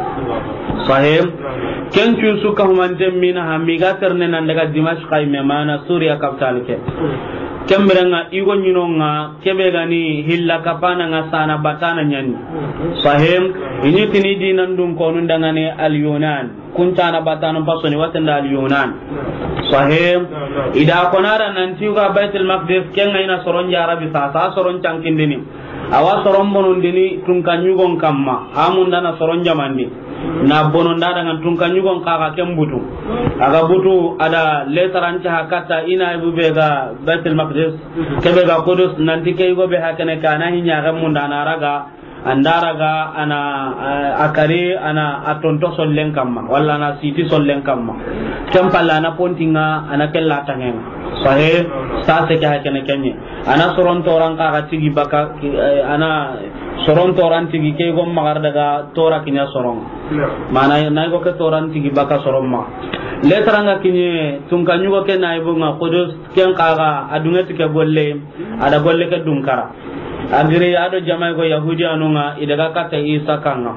sahem kencu suka humante mina hamiga terne nan daga dimashq ay memana suriya capital ke kemberenga igo nyinonga kebe gani hilla kapana nga sana batana nyani sahem ini tini dinan dum konun dangane al yunan kuntana batana pasoni watanda al yunan sahem ida konara nan tiuga baitul maqdis kenga ina soron jarabi sa sa soron cankindini awa soron bonondini tunkanyugon kamma amundana soron jamandi na bonon da dengan tungkan nyugon kaka kembutu aga butu ada letaran cha hakata ina ibu bega Baitul Maqdis kebe ga Qudus nanti ke go be hakane kana hinya ga munda na raga andaraga ana akari ana atonto sollen kamma walla na siti sollen kamma kempalla na pontinga ana kella tangen sahe sa se ka hakane kenye ana soron toran kaka tigi baka ana soron toran tigi ke go magar daga tora kinya sorong mana na go ke toran tigi baka soron ma letranga kinye tunkanyu go ke na ibu nga Qudus ken kaga adunga tike golle ada golle ke dunkara agire ado jamay go yahudi anunga idaga kata isa kanga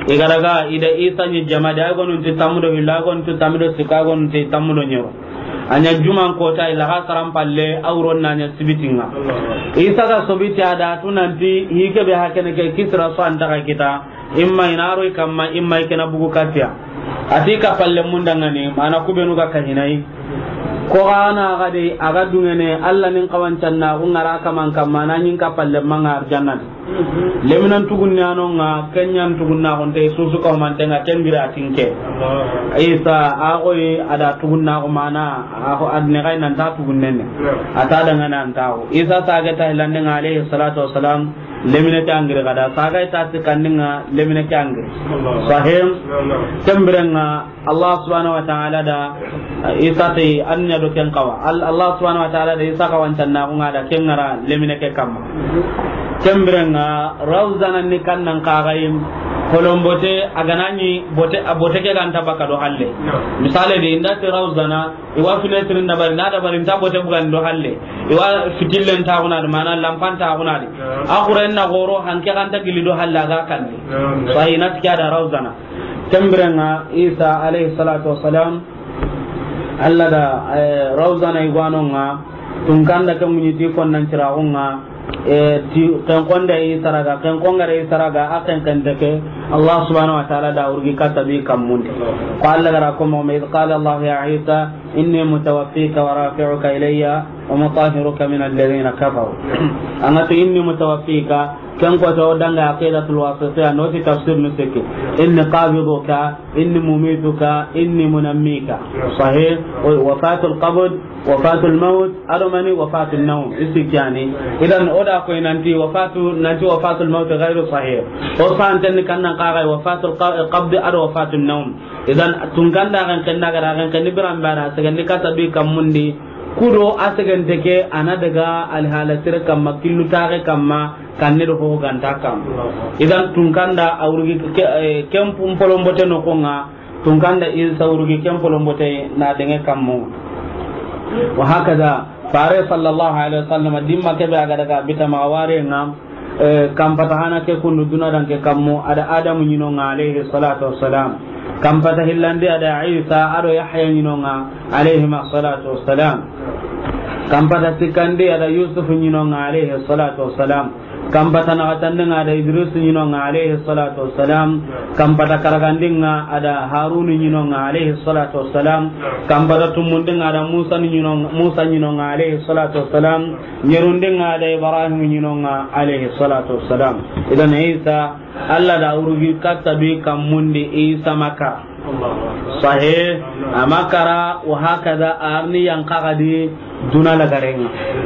igaraga ida isa ni jama da gonun ti tamudo hilagon ti tamudo sikagon ti tamudo nyoro anya juman kota ila hasaram palle awron nanya sibitinga isa ga sobiti ada tunanti hike be hakene ke kisra so antaka kita imma inaro kamma imma ikena bugu katia atika palle mundangani mana kubenu ga kahinai ko ana gade aga dungene alla nin kawancanna ungara kaman kamma nanyin ka palle mangar jannan leminan tugunna no nga kenyan tugunna honte susu ko man tenga tembira tinke isa agoy ada tugunna ko mana aho adne kay nan ta tugunnene ata daga nan tawo isa saga ta hilande alayhi salatu wassalam lemine tangire kada saga ta tikandinga lemine tangire sahim tembirenga Allah subhanahu wa ta'ala da isa tay anya do ken kawa Allah subhanahu wa ta'ala da isa kawancanna ko ngada kengara lemine ke kamma tembirenga rawzana ni kannan kagayim kolombote aganani bote abote ke ganta baka do halle misale de inda te rawzana iwa filetrin da bari nada bari ta bote bugan do halle iwa fitillen ta kuna mana lampan ta kuna di akhuren na goro hanke ganta gili do halla ga kan sai na tiya da rawzana tembirenga isa alayhi salatu wassalam alla da rawzana igwanonga tungkanda ke munyiti fonnan tiraunga e ti kan konda yi saraga kan kongare yi saraga akan kan dake Allah subhanahu wa ta'ala da urgi katabi kamun qala gara kum ma qala Allah ya Isa inni mutawaffika wa rafi'uka ilayya wa mutahhiruka min alladhina kafaru anatu inni mutawaffika kan ko to danga aqidatul wasitiyya no ti tafsir nusiki inni qabiduka inni mumituka inni munammika sahih wafatul qabd wafatul maut adamani wafatul nawm istikyani idan oda ko nanti wafatu nanti wafatul maut ghairu sahih o santen kan nan qaga wafatul qabd ad wafatul nawm idan tunganda kan kan daga kan kan biran bara sagan ni kata bi kamundi kudo asagan teke ana daga alhalatir kamma killu tare kamma kanne do ho ganta kam idan tungkanda awrugi kempum polombote no konga tungkanda il sawrugi kempolombote na denge kammo wa hakaza fare sallallahu alaihi wasallam dimma kebe aga daga bitama ware ngam kam patahana ke kunu duna dan ke kammo ada adamu nyino alaihi salatu wassalam kam patah hillande ada Isa ado Yahya nyino alaihi salatu wassalam kam patah sikande ada Yusuf nyino alaihi salatu wassalam kam patah nagatandanga ada Idris nyino alaihi salatu wassalam kam patah karagandinga ada Harun nyino alaihi salatu wassalam kam patah tumundinga ada Musa nyino Musa nyino alaihi salatu wassalam nyerundinga ada Ibrahim nyino alaihi salatu wassalam idan Isa Allah da urugi katabi kamundi Isa maka sahih amakara wa hakaza arni yang kagadi duna lagarenga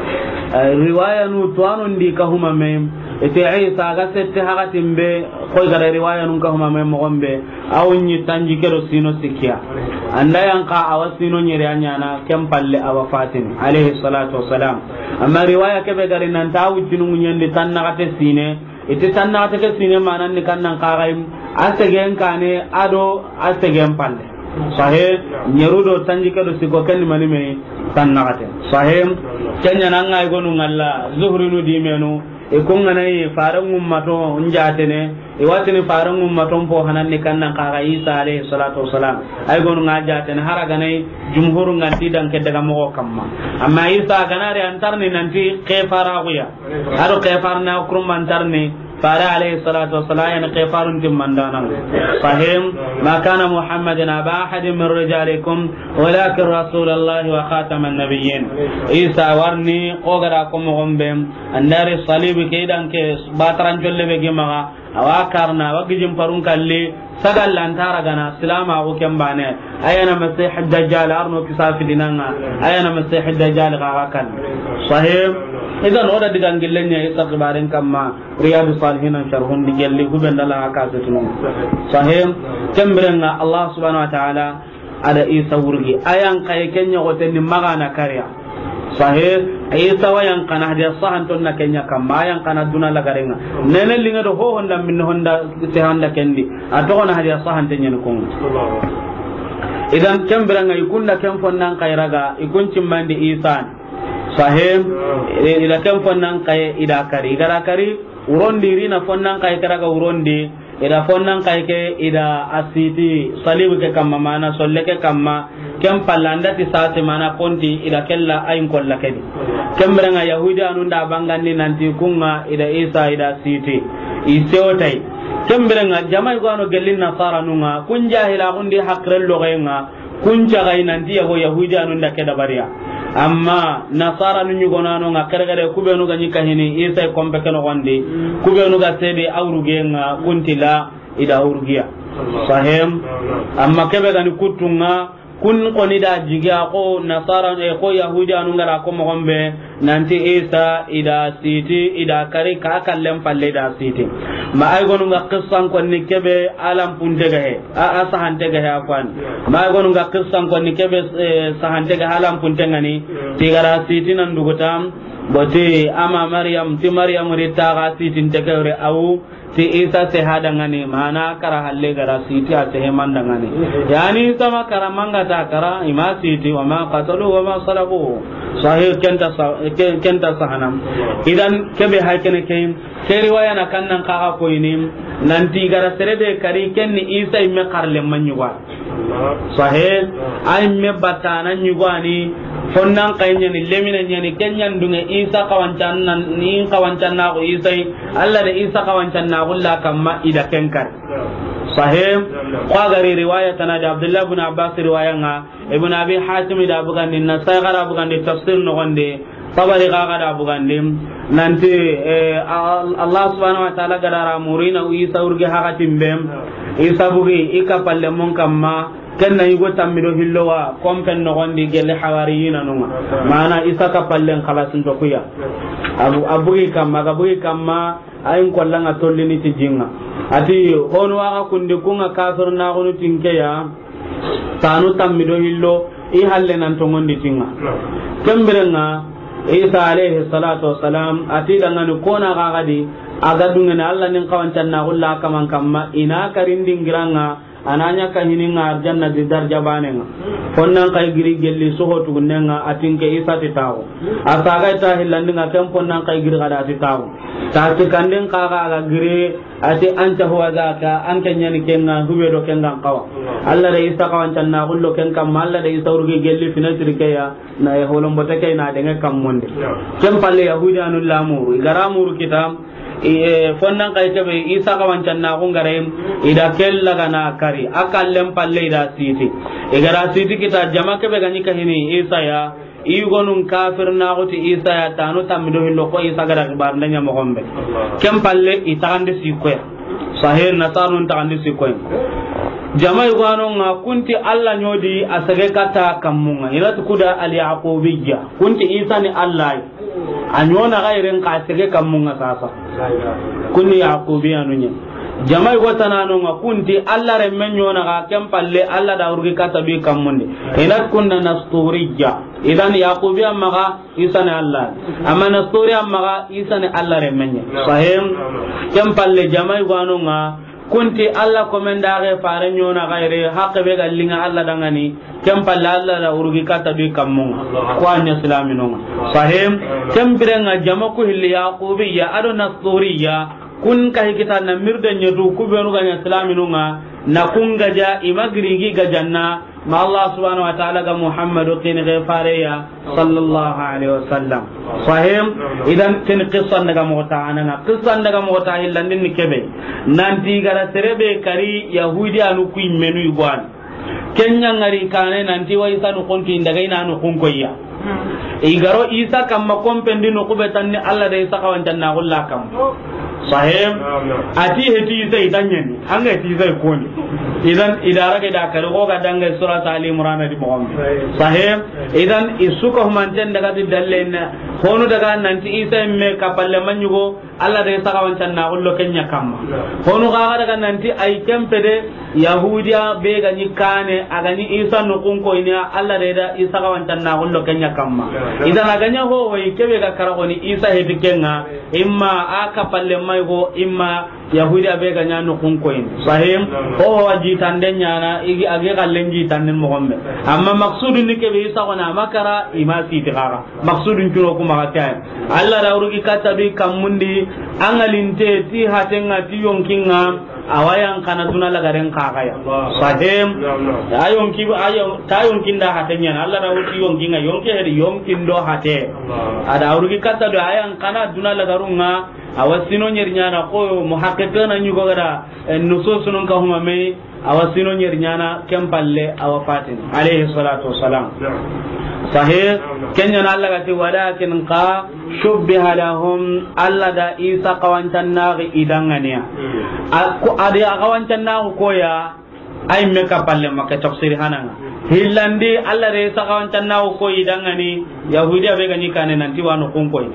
riwaya nu tuanu ndi kahuma mem ite Isa ga sette hagatin be koy gara riwaya nu kahuma mem mogombe awunyi tanji kero sino sikia anda yang ka awasino nyere anyana kempalle awafatin alayhi salatu wassalam amma riwaya ke be gari nan tawu jinu nyende tanna gate sine ite tanna gate sine manan ni kannan kagaim asegen kane ado asegen palle sahih nyerudo tanji kero siko ken mani me tanna gate sahih kenya nan ay gonu ngalla zuhrinu dimenu e kunga nay farangum mato njatene e watini farangum mato po hananni kannan kaga Isa alayhi salatu wassalam ay gonu ngajatene haraga nay jumhur nganti dan ke daga mo kamma amma Isa ganare antarni nanti ke faraguya ado ke farna krum antarni fara alayhi salatu wassalam yana ke farun timandana sahim ma kana muhammadin aba ahadin min rijalikum walakin rasulullahi wa khataman nabiyyin Isa warni ogara ko mo gombe andare salib ke dan ke bataran jolle be gemaga awakarna wagijim farun kalle sagal lantara gana silama ko kembane ayana masih ad-dajjal arno kisafi dinanga ayana masih ad-dajjal gawakan sahih idan oda digan gillenya isa kibaren kamma riyadus salihin sharhun digelli hubendala akasatunu sahih kembrenga Allah subhanahu wa ta'ala ada Isa wurgi ayan kay kenya gotenni magana karya sahih Isa wayan kana hadiya sahan tonna kenya kamma ayan kana duna lagarenga nene linga do ho honda min honda te honda kendi atoko na hadiya sahan tenya ko idan kembrenga ikunda kemfonnan kayraga ikun cimmandi Isa sahih ila kan fonnan kay ida kari gara kari urondi rina fonnan kay karaga urondi ida fonnan kayke ida asiti salibu ke kamma mana solle ke kamma kem pallanda ti sate mana konti ida kella ayin kolla kedi kembrenga yahudi anunda bangandi nanti kunga ida isa ida siti iseotai kembrenga jamai gwano gelin nasara nunga kun jahila kundi hakrel logenga kun jagai nanti yaho yahudi anunda keda bariya amma nasara nu nyugonano nga kare kubenu ga nyikahini isa kombe keno gonde kubenu ga sebe awrugenga kuntila ida awrugia sahem amma kebe ga ni kutunga kun koni da jiga ko nasara e ko yahudi anu ngara ko mo gombe nanti isa ida siti ida kare ka kallem palle da siti ma ay gonu nga qissan ko ni kebe alam punte ga he a sahante ga he afan ma ay gonu nga qissan ko ni kebe sahante ga alam punte ngani tigara siti nan dugutam bote ama maryam ti maryam rita ga siti tekere au ti isa se hadangani mana kara halle gara siti ate hemandangani yani sama kara manga ta kara ima siti wa ma qatalu wa ma salabu sahih kenta kenta sahanam idan kebe hakene kain ke riwaya na kannan kaga ko inim nanti gara serebe kari kenni isa imme karle manyuwa sahih ay me batana nyugwani fonnan kaynya ni lemina nyani kenyan dunga isa kawancan nan ni kawancan na ko isa alla de isa kawancan na gulla kamma ida kenkar sahih qagari riwayat ana abdullah ibn abbas riwaya nga ibn abi hatim da bugan ni nasai gara bugan ni tafsir no gonde tabari gaga da bugan ni nanti allah subhanahu wa ta'ala gadara murina isa urge hakatim bem isa bugi ikapalle mon kamma kenna yugo tammido hillowa kompen no gondi gelle hawariyina numa mana isa ka pallen khalasin to kuya abu abugi kamma abugi kamma ayin kollanga tollini ti jinga ati hono wa kunde kunga kafir na gono tinke ya tanu tammido hillo i halle nan to ngondi tinga kemberenga isa alayhi salatu wassalam ati dangani kona ga gadi aga dungena allah nin kawancan na gulla kaman kamma ina karindin giranga ananya ka hininga arjanna di darja banenga fonnan kay giri gelli soho tugunenga atinke isa titawo asaga ta hillandinga kem fonnan kay giri kada titawo ta tikanden kaga aga giri ati anta huwa zaka anke nyani kenga hube do kenga kawa alla de isa kawancan na gullo ken kam alla de isa urge gelli finatri kaya na e holom bote kay na de ngam monde kem palle yahudi anul lamuru garamuru kitam e fonnan kay tabe isa kawancan na gungare ida kella kana kari akallem palle ida siti e gara siti kita jama ke be gani kahini isa ya igonun kafir na goti isa ya tanu tamido hillo ko isa gara bar ndanya mo gombe kem palle itande sikoya sahir nasarun tande sikoya jama igano nga kunti alla nyodi asage kata kamunga ina tukuda al yaqubiyya kunti isa ni allah anyona gairen ka asage kamunga sasa kunni yaqubiyya nunya jama igotana no nga kunti alla re menyona ga kempalle alla da urgi kata bi kamunde ina kunna nasturiyya idan yaqubiyya maga isa ni allah amma nasturiyya maga isa ni alla re menye sahim kempalle jama igano nga kunti alla komendare fare nyona gaire hakke be gallinga alla dangani kempalla alla la urgi kata bi kammun ko anya islaminonga sahim kembirenga jamako hilli yaqubiyya ado nasturiyya kun kai kita na mirde nyedu ku be ruga islaminonga na kunga ja imagringi gajanna ma Allah subhanahu wa ta'ala ga Muhammadu kin ghafariya sallallahu alaihi wasallam sahim idan tin qissan daga mota ananga qissan daga mota hillandin ni kebe nanti gara serebe kari yahudi anu ku menu igwan kenya ngari kane nanti wa isa nu kontu indaga ina nu kunkoya igaro isa kamma kompendi no kubetanni Allah da isa kawantan na gulla kam sahim ati heti zai danyen an ga ti zai koni idan idara ga da kare ko ga danga surat ali imran di muhammad sahim idan isuka humanten daga di dallenna hono daga nanti isa me kapalle manyugo alla de saka wancan na gollo kenya kamma hono ga daga nanti ay kempede yahudiya be ga ni kane aga ni isa no kunko ina alla de da isa ka wancan na gollo kenya kamma idan aga nya ho hoy kebe ga karako ni isa hedi kenga imma aka palle go imma yahudiya be ga nya no kunko ina sahim o waji tanden nyana igi age kallenji tanden mo gombe amma maksudun ni kebe isa kona makara imasi tikara maksudun kiro kuma ka Allah da urugi kata bi kamundi angalinte ti hatenga ti yonkinga awayan kana duna lagaren kakaya sahem ayon ki ayon tayon kinda hatenya Allah da wuti yon kinga yon ke hedi yon kindo hate ada urugi kata do ayan kana duna lagarunga awasino nyernyana ko muhaqqiqana nyugo gara nususunun ka huma me awasino nyernyana kempalle awafatin alayhi salatu wassalam sahih kenya na Allah gati walakin qa shubbiha lahum alla da isa qawantanna idangania ko ade qawantanna ko ya ay me ka palle makka tafsir hananga hillandi alla re sa qawantanna ko idangani yahudiya be gani kane nanti wano konko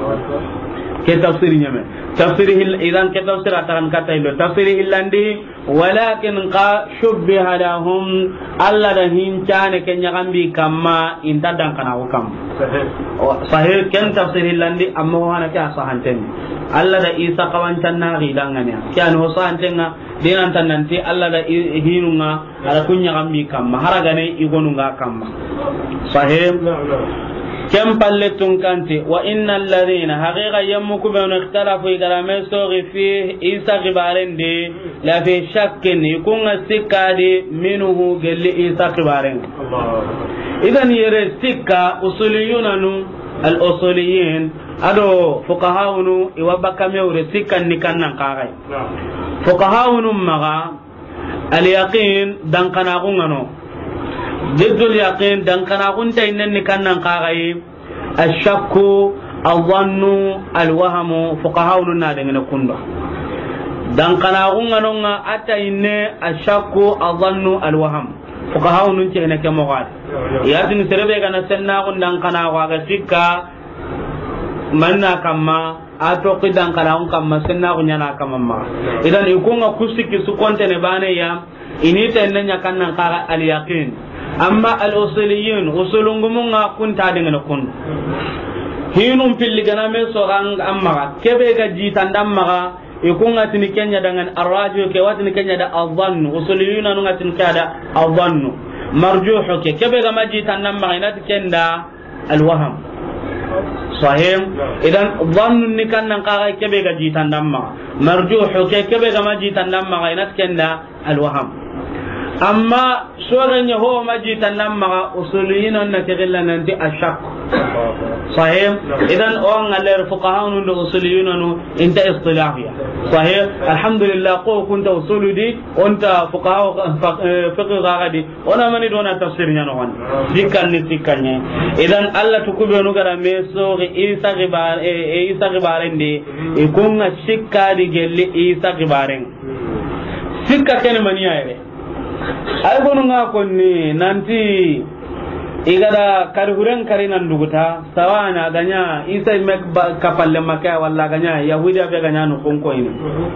ke tafsir nyame tafsir hil idan ke tafsir atakan kata ilo tafsir hillandi walakin qa shubbiha lahum alla da hincane kenya gambi kamma intadan kana ko kam sahih ken tafsir hillandi amma wana ka sahanten alla da isa qawantan na ridanganya kyan ho sahantenga dinan tan nanti alla da hinunga ala kunya gambi kamma haragane igonunga kamma sahih كم پلتون كانتي وإن الذين حقيقة يمكو بأن اختلفوا إقرامي سوغي فيه إيسا غبارين دي لا في شك يكون السكة دي منه قل إيسا غبارين إذن يرى السكة أصوليون الأصوليين أدو فقهاونو إوابكا ميوري سكة نكنا نقاغي فقهاونو مغا اليقين دنقناغونغنو ضد اليقين دان كان كنت انني كان نقاغي الشك الظن الوهم فقهاء النادين كندا دان كان غونغا اتا ان الشك الظن الوهم فقهاء نتي هناك مغاد ياتن سربي كان سننا دان كان واغا سيكا manna kamma ato qidan kana on kamma senna ko nyana kamma ma idan ikunga kusiki su kontene bane ya inita nanya kannan qara al yaqin amma al usuliyin usulungumunga kunta dengan kun hinum pilligana me so gang amma kebe ga jitandam maga ikunga tin kenya dengan arraju ke watni kenya da adhann usuliyun anu ngatin kada adhann marjuh ke kebe ga majitandam maga inat kenda al waham sahih idan dhann ni kannan qaga kebe ga jitandam maga marjuh ke kebe ga majitandam maga inat kenda al waham amma soganya ho majitan nan maga usuliyin on natigilla nanti ashak sahih idan on aler fuqaha on do usuliyin on inta istilahiya sahih alhamdulillah ko kunta usuludi onta fuqaha fiqh gadi ona mani dona tafsir nyano on dikkan ni tikanya idan Allah tukube no gara meso isa gibar e isa gibaren de e kunga shikka di gelle isa gibaren sikka ken maniya ere ay gonu nga konni nanti igada karhuren karinan duguta sawana ganya isa mek kapalle makya walla ganya yahudi abe ganya no konko ini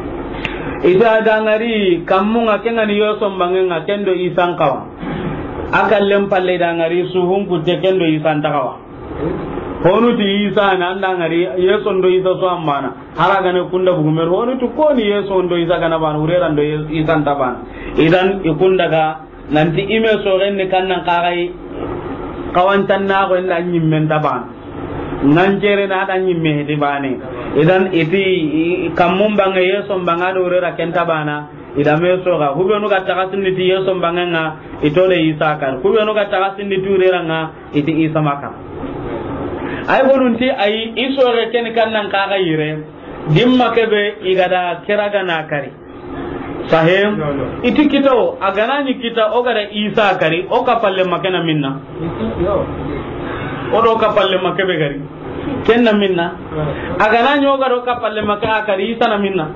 ida dangari kamunga kenga ni yoso mbangenga kendo isan kawa akallem palle dangari suhum kutte kendo isan takawa honu ti isa na ndangari yeso ndo isa so amana haraga ne kunda bugumer honu tu koni yeso ndo isa kana ban urera ndo isan taban idan ikunda ga nanti ime so renne kannan kagai kawantan na ko na nyimmen taban nan jere na da nyimme de bane idan iti kamum banga yeso banga do urera kenta bana ida me so ga hube no ga tagasin ni yeso banga nga itole isa kan hube no ga tagasin ni turera nga iti isa maka ay gonunti ay isore ken kannan kaga yire dimma kebe igada kiraga na kari sahim iti kito aganani kita ogara isa kari o kapalle makena minna o do kapalle makebe gari kenna minna aganani ogara o kapalle makaka kari isa na minna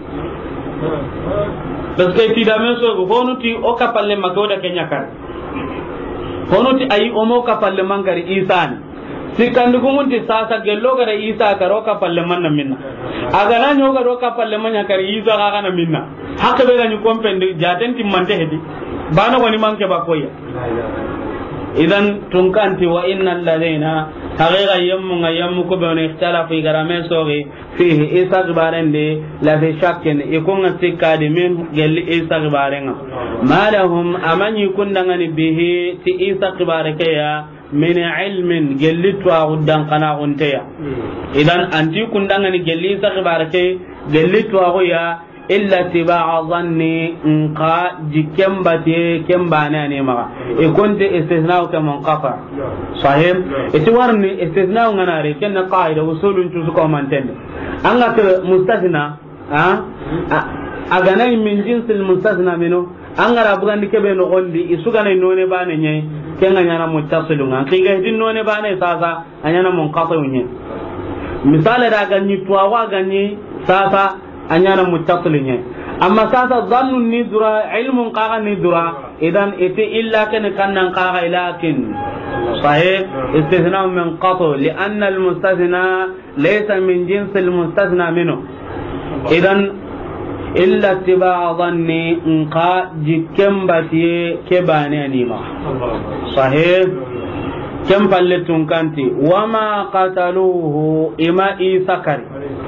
paske ti da meso go honuti o kapalle makoda kenya kar honuti ay o mo kapalle mangari isa ni sikandu gumunti sasa gello gara isa karo ka palle manna minna agana nyo garo ka palle manya kari isa ga kana minna hakka be ganyu kompende jaten timmante hedi bana woni manke ba koya idan tunkanti wa innal ladina haqiqa yammu yammu ko be on ikhtalafu garame sogi fihi isa gbarende la fi shakkin ikunga sikadi min gelli isa gbarenga malahum amani kundangani bihi ti isa gbareke ya min ilmin gellitu agudan kana gunteya idan anti kundangani gelli isa gbareke gellitu agu ya illa tiba'a dhanni nqa jikem bate kembana ne ma e konte istisna ka munqata sahih iti warni istisna ngana re ken qaida usulun tu ko mantende anga to mustasna ha agana min jinsil mustasna mino angara bugandi kebe no gondi isuga nay none bane nyai kenga nyana muttasilunga kinga hidin none bane sasa anyana munqata unye misale da ganyi tuwa ganyi sasa anyana muttasilunye amma sasa dhannu ni dura ilmun qaga ni dura idan ite illa kan kannan qaga lakin sahih istithna min qata lianna al mustathna laysa min jins al mustathna minhu idan illa tiba dhanni nqa jikem bati kebani anima sahih kem palletun kanti wama qataluhu ima isakari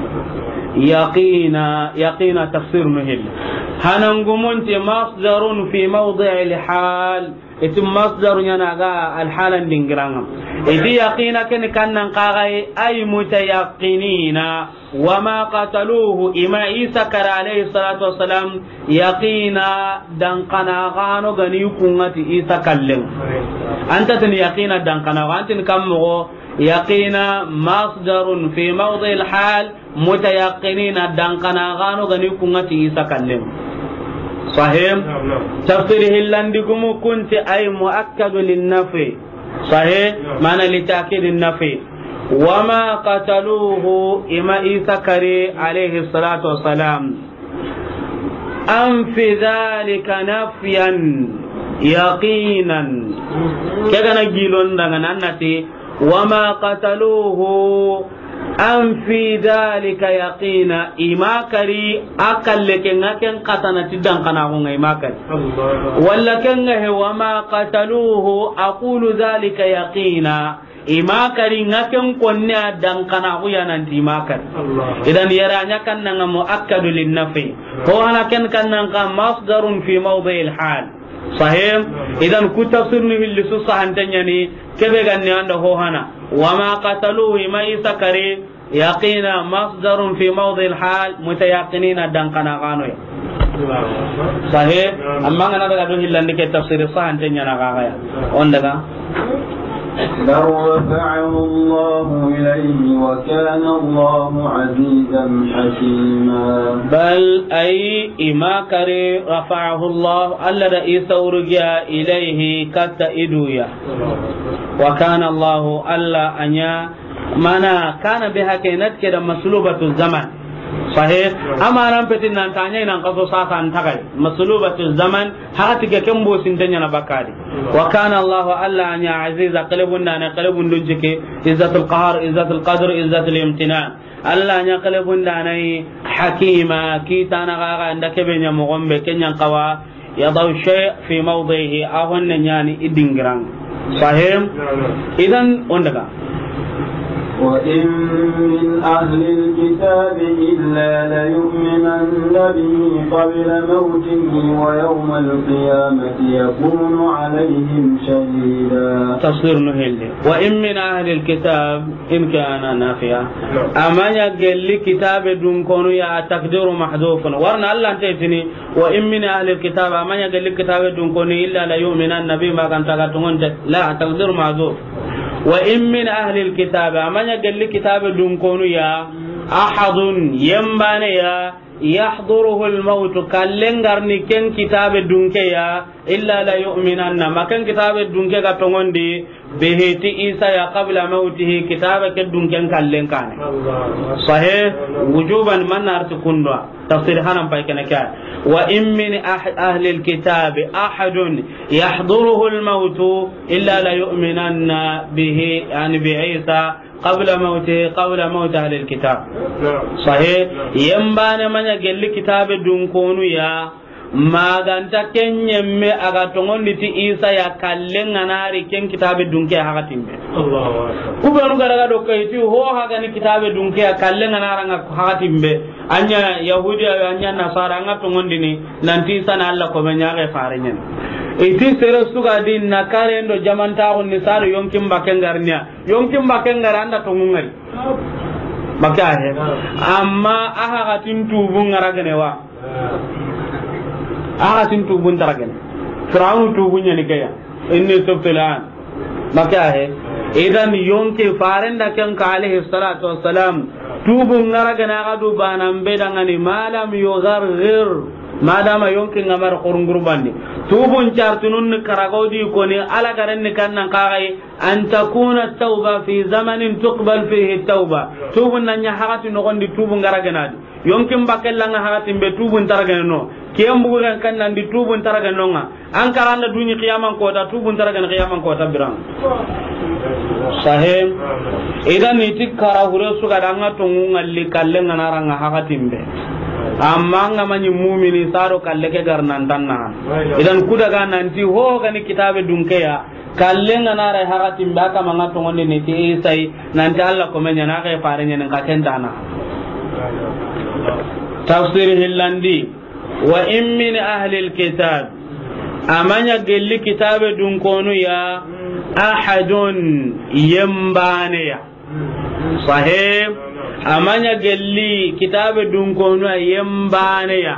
yaqina yaqina tafsir muhil hanangumunti masdarun fi mawdi' al-hal itim masdar yanaga al-halan dingiranga idi yaqina ken kannan qagai ay mutayaqinina wama qataluhu ima isa kara alayhi salatu wassalam yaqina dan kana gano gani kungati isa kallen anta tan yaqina dan kana antin kammo yaqina masdarun fi mawdi' al-hal mutayaqinina dan kana gano gani kungati isa kallen sahih tafsir hillandikum kunti ay muakkad lin-nafi sahih mana li ta'kid an-nafi wama qataluhu ima isa kari alayhi salatu wassalam am fi dhalika nafyan yaqinan kagana gilon daga nannati wama qataluhu am fi dhalika yaqina ima kari akalle kenga ken qatana tiddan kana ko ngai makari walla kenga he wama qataluhu aqulu dhalika yaqina ima kari ngaken konna dan kana ko yanan ti makari idan yaranya kan nan muakkadu lin nafi ko ana ken kan nan ka masdarun fi mawdi' al hal sahih idan ku tafsirni bil susahan tanyani kebe ganni anda ho hana wama qataluhu ima isakari yaqina masdarun fi mawdi' al hal mutayaqinina dan kana kano ya sahih amma ngana daga do hillandi ke tafsir sahan tanyana ga ya on daga لو رفعه الله إليه وكان الله عزيزا حكيما بل أي إما كري رفعه الله ألا رئيس ورجع إليه كت إدويا وكان الله ألا أنيا منا كان بها كينت كده مسلوبة الزمن صحيح أما أنا بتين نتاني نقصو ساسا انتقل مسلوبة الزمن حتى كم بوسنتين نبكاري وكان الله ألا أن عزيز قلبنا نقلب دنجك عزة القهر عزة القدر عزة الامتنان ألا أن يقلبنا حكيما كي تانا عندك بين مغمب كن ينقوى يضع الشيء في موضعه أهون يعني إدنجران صحيح إذن عندك وإن من أهل الكتاب إلا ليؤمنن به قبل موته ويوم القيامة يكون عليهم شهيدا تصير نهلي وإن من أهل الكتاب إن كان نافيا أما يقل كتاب دون كونوا يا تقدير محذوف ورنا الله تيتني وإن من أهل الكتاب أما يقل كتاب دون كونوا إلا ليؤمنن به ما كان تقدرون لا تقدير محذوف وإن من أهل الكتاب أمن يقل كتاب دونكونو يا أحد ينباني يا يحضره الموت كالنغرني كن كتاب دونكيا إلا لا يؤمنن ما كان كتاب دونكيا كتونغندي بهتي إيسا يا قبل موته كتاب كدونكين كالن كان صحيح وجوبا من أرتكون تفسير هنم بايكنكا وإن من أهل الكتاب أحد يحضره الموت إلا لا يؤمنن به يعني بعيسى قبل موته قبل موت أهل الكتاب صحيح ينبان من يقل كتاب دونكونو يا ما ganta kenyemme aga tongondi ti isa ya kallen nganari ken kitabe dunke haga timbe Allah kubanu garaga do kayti ho haga ni kitabe dunke kallen nganara nga haga timbe anya yahudi anya nasara nga tongondi ni nanti sana Allah ko menyaage farenyen iti sere suga din na karendo jamanta on ni saro yonkim bakengarnya yonkim bakengaranda tongungal maka he amma aha gatin tubu ngaragane wa aga tin tubun taragen fir'aun tubunya ni kaya inni tubtilan maka he idan yonke farenda kan ka alaihi salatu wassalam tubun ngaragana gadu banan bedangani malam yughargir madama yonke ngamar qurungurbandi tubun chartunun karagodi koni ala garan ni kannan kagai an takuna tauba fi zamanin tuqbal fihi tauba tubun nanya hagati no gondi tubun ngaragana yonke mbakella nga hagati be tubun taragana no kiyambu ran kannan di tubun taragana no nga an karanda dunyi qiyaman ko ta tubun taragana qiyaman ko ta birang sahem idan iti kara hure su gadanga tungu ngalli kallenga naranga hagatimbe amma ngamanyi mu'mini saro kalle ke garnan tanna idan kudaga nanti ho gani kitabe dunkeya kallenga nara hagatimbe aka manga tungonde ne ti sai nanti Allah ko menya na kay farenya nan ka tendana tafsir hillandi wa in min ahli alkitab amanya gelli kitabe dunkonu ya ahadun yambaniya sahib amanya gelli kitabe dunkonu yambaniya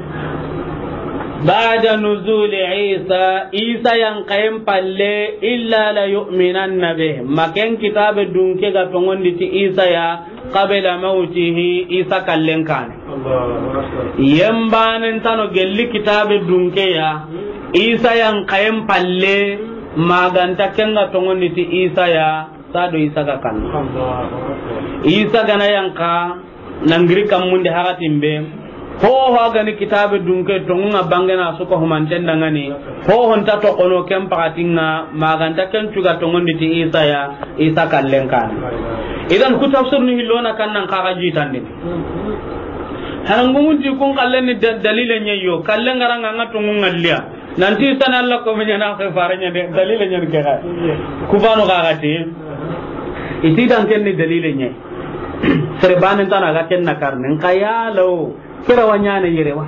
ba'da nuzul isa isa yang qayem palle illa la yu'minanna bih maken kitabe dunke ga tongondi ti isa ya qabla mautihi isa kallen kan yambanen tano gelli kitabe dunke ya isa yang qayem palle maganta kenga tongondi ti isa ya sado isa ga kan isa gana yanka nangiri kamunde hagatimbe ho ho gani kitabe dunke tonga bangena suko humanten dangani ho honta to kono kem pakatinga maganta ken cuga tongondi ti isa ya isa kallen kan idan ku tafsir ni hilona kan nan kaga jitande hanangumunti kun kallen ni dalile nyeyo kallen garanga ngatungu ngallia nanti sana Allah ko menya na ko faranya de dalile nyen ke ga kubano ga gati iti dan ken ni dalile nye serban tan aga ken na karnen kaya lo kira wanya ne yerewa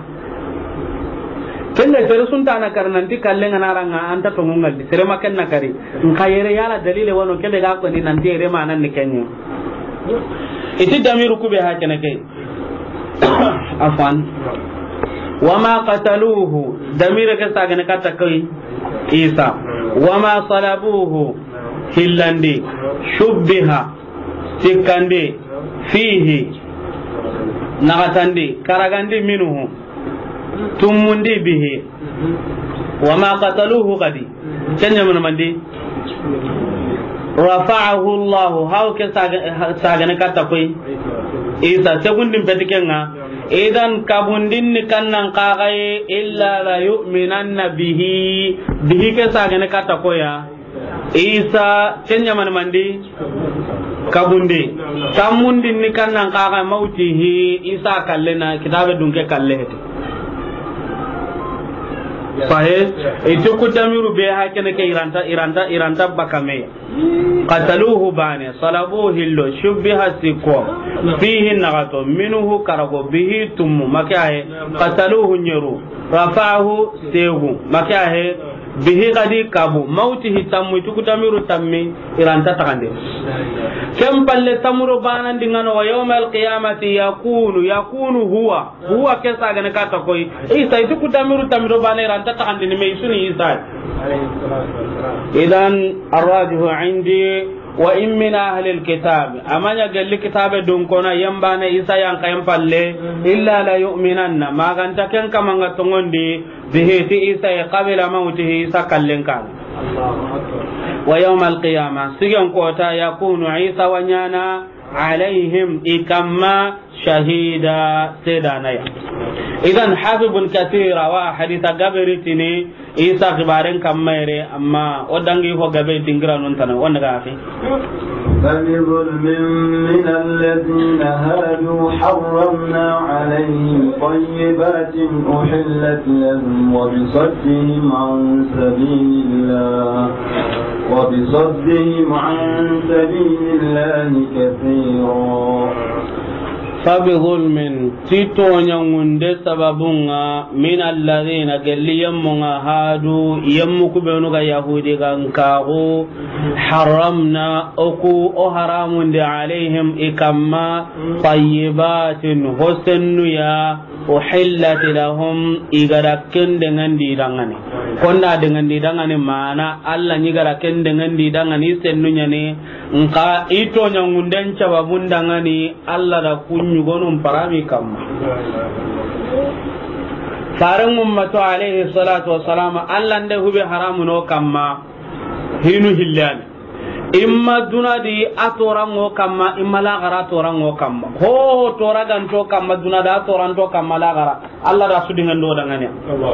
kenne sere sunta na karnan ti kallen na ranga anta to ngal di sere maken na kari nkayere yala dalile wono kele ga ko ni nanti ere manan ni kenyo iti damiru kube ha ken ke afan wama qataluhu damira ke sagane kata kai isa wama salabuhu hillandi shubbiha tikande fihi nagatandi karagandi minuhu tumundi bihi wama qataluhu qadi kenya mun mandi rafa'ahu Allah haw ke sagane kata kai isa segundin petikenga idan kabundin ni kannan qagaye illa la yu'minanna bihi bihi ke sagane kata koya isa kenya man mandi kabundi tamundin ni kannan qaga mautihi isa kallena kitabe dunke kalle hete sahe itu kutamiru be hakene ke iranta iranta iranta bakame qataluhu bani salabuhu hillo shubbiha sikko fihi nagato minhu karago bihi tummu makahe qataluhu nyeru rafa'ahu sehu makahe bihi qadi kabu mautihi tammu itu kutamiru tammi iranta takande kem palle tamuro banan dingano wa yawmal qiyamati yakunu yakunu huwa huwa kesa gane kata koy isa itu kutamiru tamiro banan iranta takande ni meisuni isa idan arrajihu indi wa in min ahli alkitab amanya galli kitabe dun kona yambana isa yang kayam palle illa la yu'minanna maganta ken kamanga tongondi bihi ti isa qabila mautihi isa kallen kan wa yawm alqiyamah sigan kota yakunu isa wanyana alaihim ikamma shahida sedanaya idan habibun kathira wa haditha gaberitini isa khibaren kamere amma odangi ho gabe dingira non tan on daga afi فبظلم من الذين هادوا حرمنا عليهم طيبات أحلت لهم وبصدهم عن سبيل الله وبصدهم عن سبيل الله كثيرا fabidhulmin tito nyangunde sababunga min alladhina galli yammunga hadu yammu kubenu ga yahudi gankago haramna oku o haramunde alaihim ikamma tayyibatin hosennu ya uhillat lahum igara kende ngandi dangane konda dengan didangane mana alla nyigara kende ngandi dangane sennunya ne nka ito nyangunden sababun dangane alla da nyugonum parami kamma faran ummatu alayhi salatu wassalam allande hube haramu no kamma hinu hillan imma dunadi atorango kamma imma la gara torango kamma ho toragan to kamma dunada atoran to kamma la gara alla da sudingan do dangane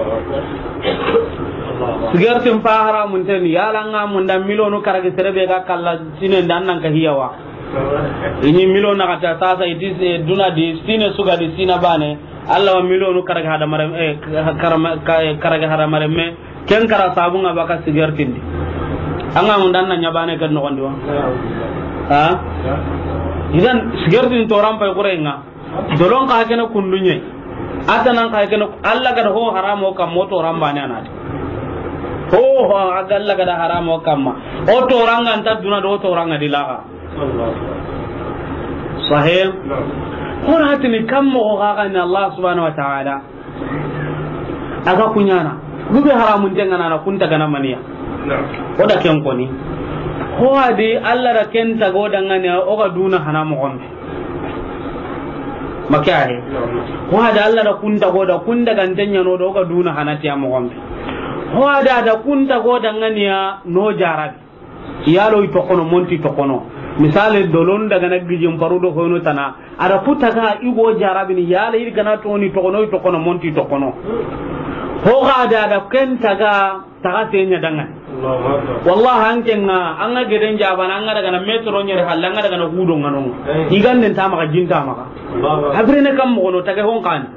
sigartin fa haramun tan yalanga mun dan milonu karage serebe ga kala sinen dan nan ka hiyawa ini milo na kata sasa iti duna di sine suga di sina bane Allah wa milo nu karaga hada mare eh karama karaga hada mare me ken kara sabu nga baka sigartindi anga mun dan nanya bane kan no kondiwa ha idan sigartin to rampa ko renga dolon ka kana kundunye atanan ka kana Allah ga ho haramo kam moto rambane anati ho ho agalla ga haramo kamma o to ranga anta duna do to ranga dilaga صحيح قراتني كم وغاغن الله سبحانه وتعالى aga kunyana gube haramun tengana na kunta kana maniya oda ken koni ho adi alla ra ken ta godangani oga duna hana mo gombe makare ho ada alla ra kunta goda kunda gantenya no oga duna hana tiya mo gombe ho ada da kunta godangani no jarabi yalo ito kono monti to kono misale dolon daga na gijin parudo hono tana ada putaga igo jarabini yala iri kana toni to kono to kono monti to kono ho ga da da ken taga taga tenya dangan wallahi hanken na anga geden jabana anga daga na metro nyer halanga daga na gudo ngano iganden ta maka jinta maka habrene kam mo no taga hon kan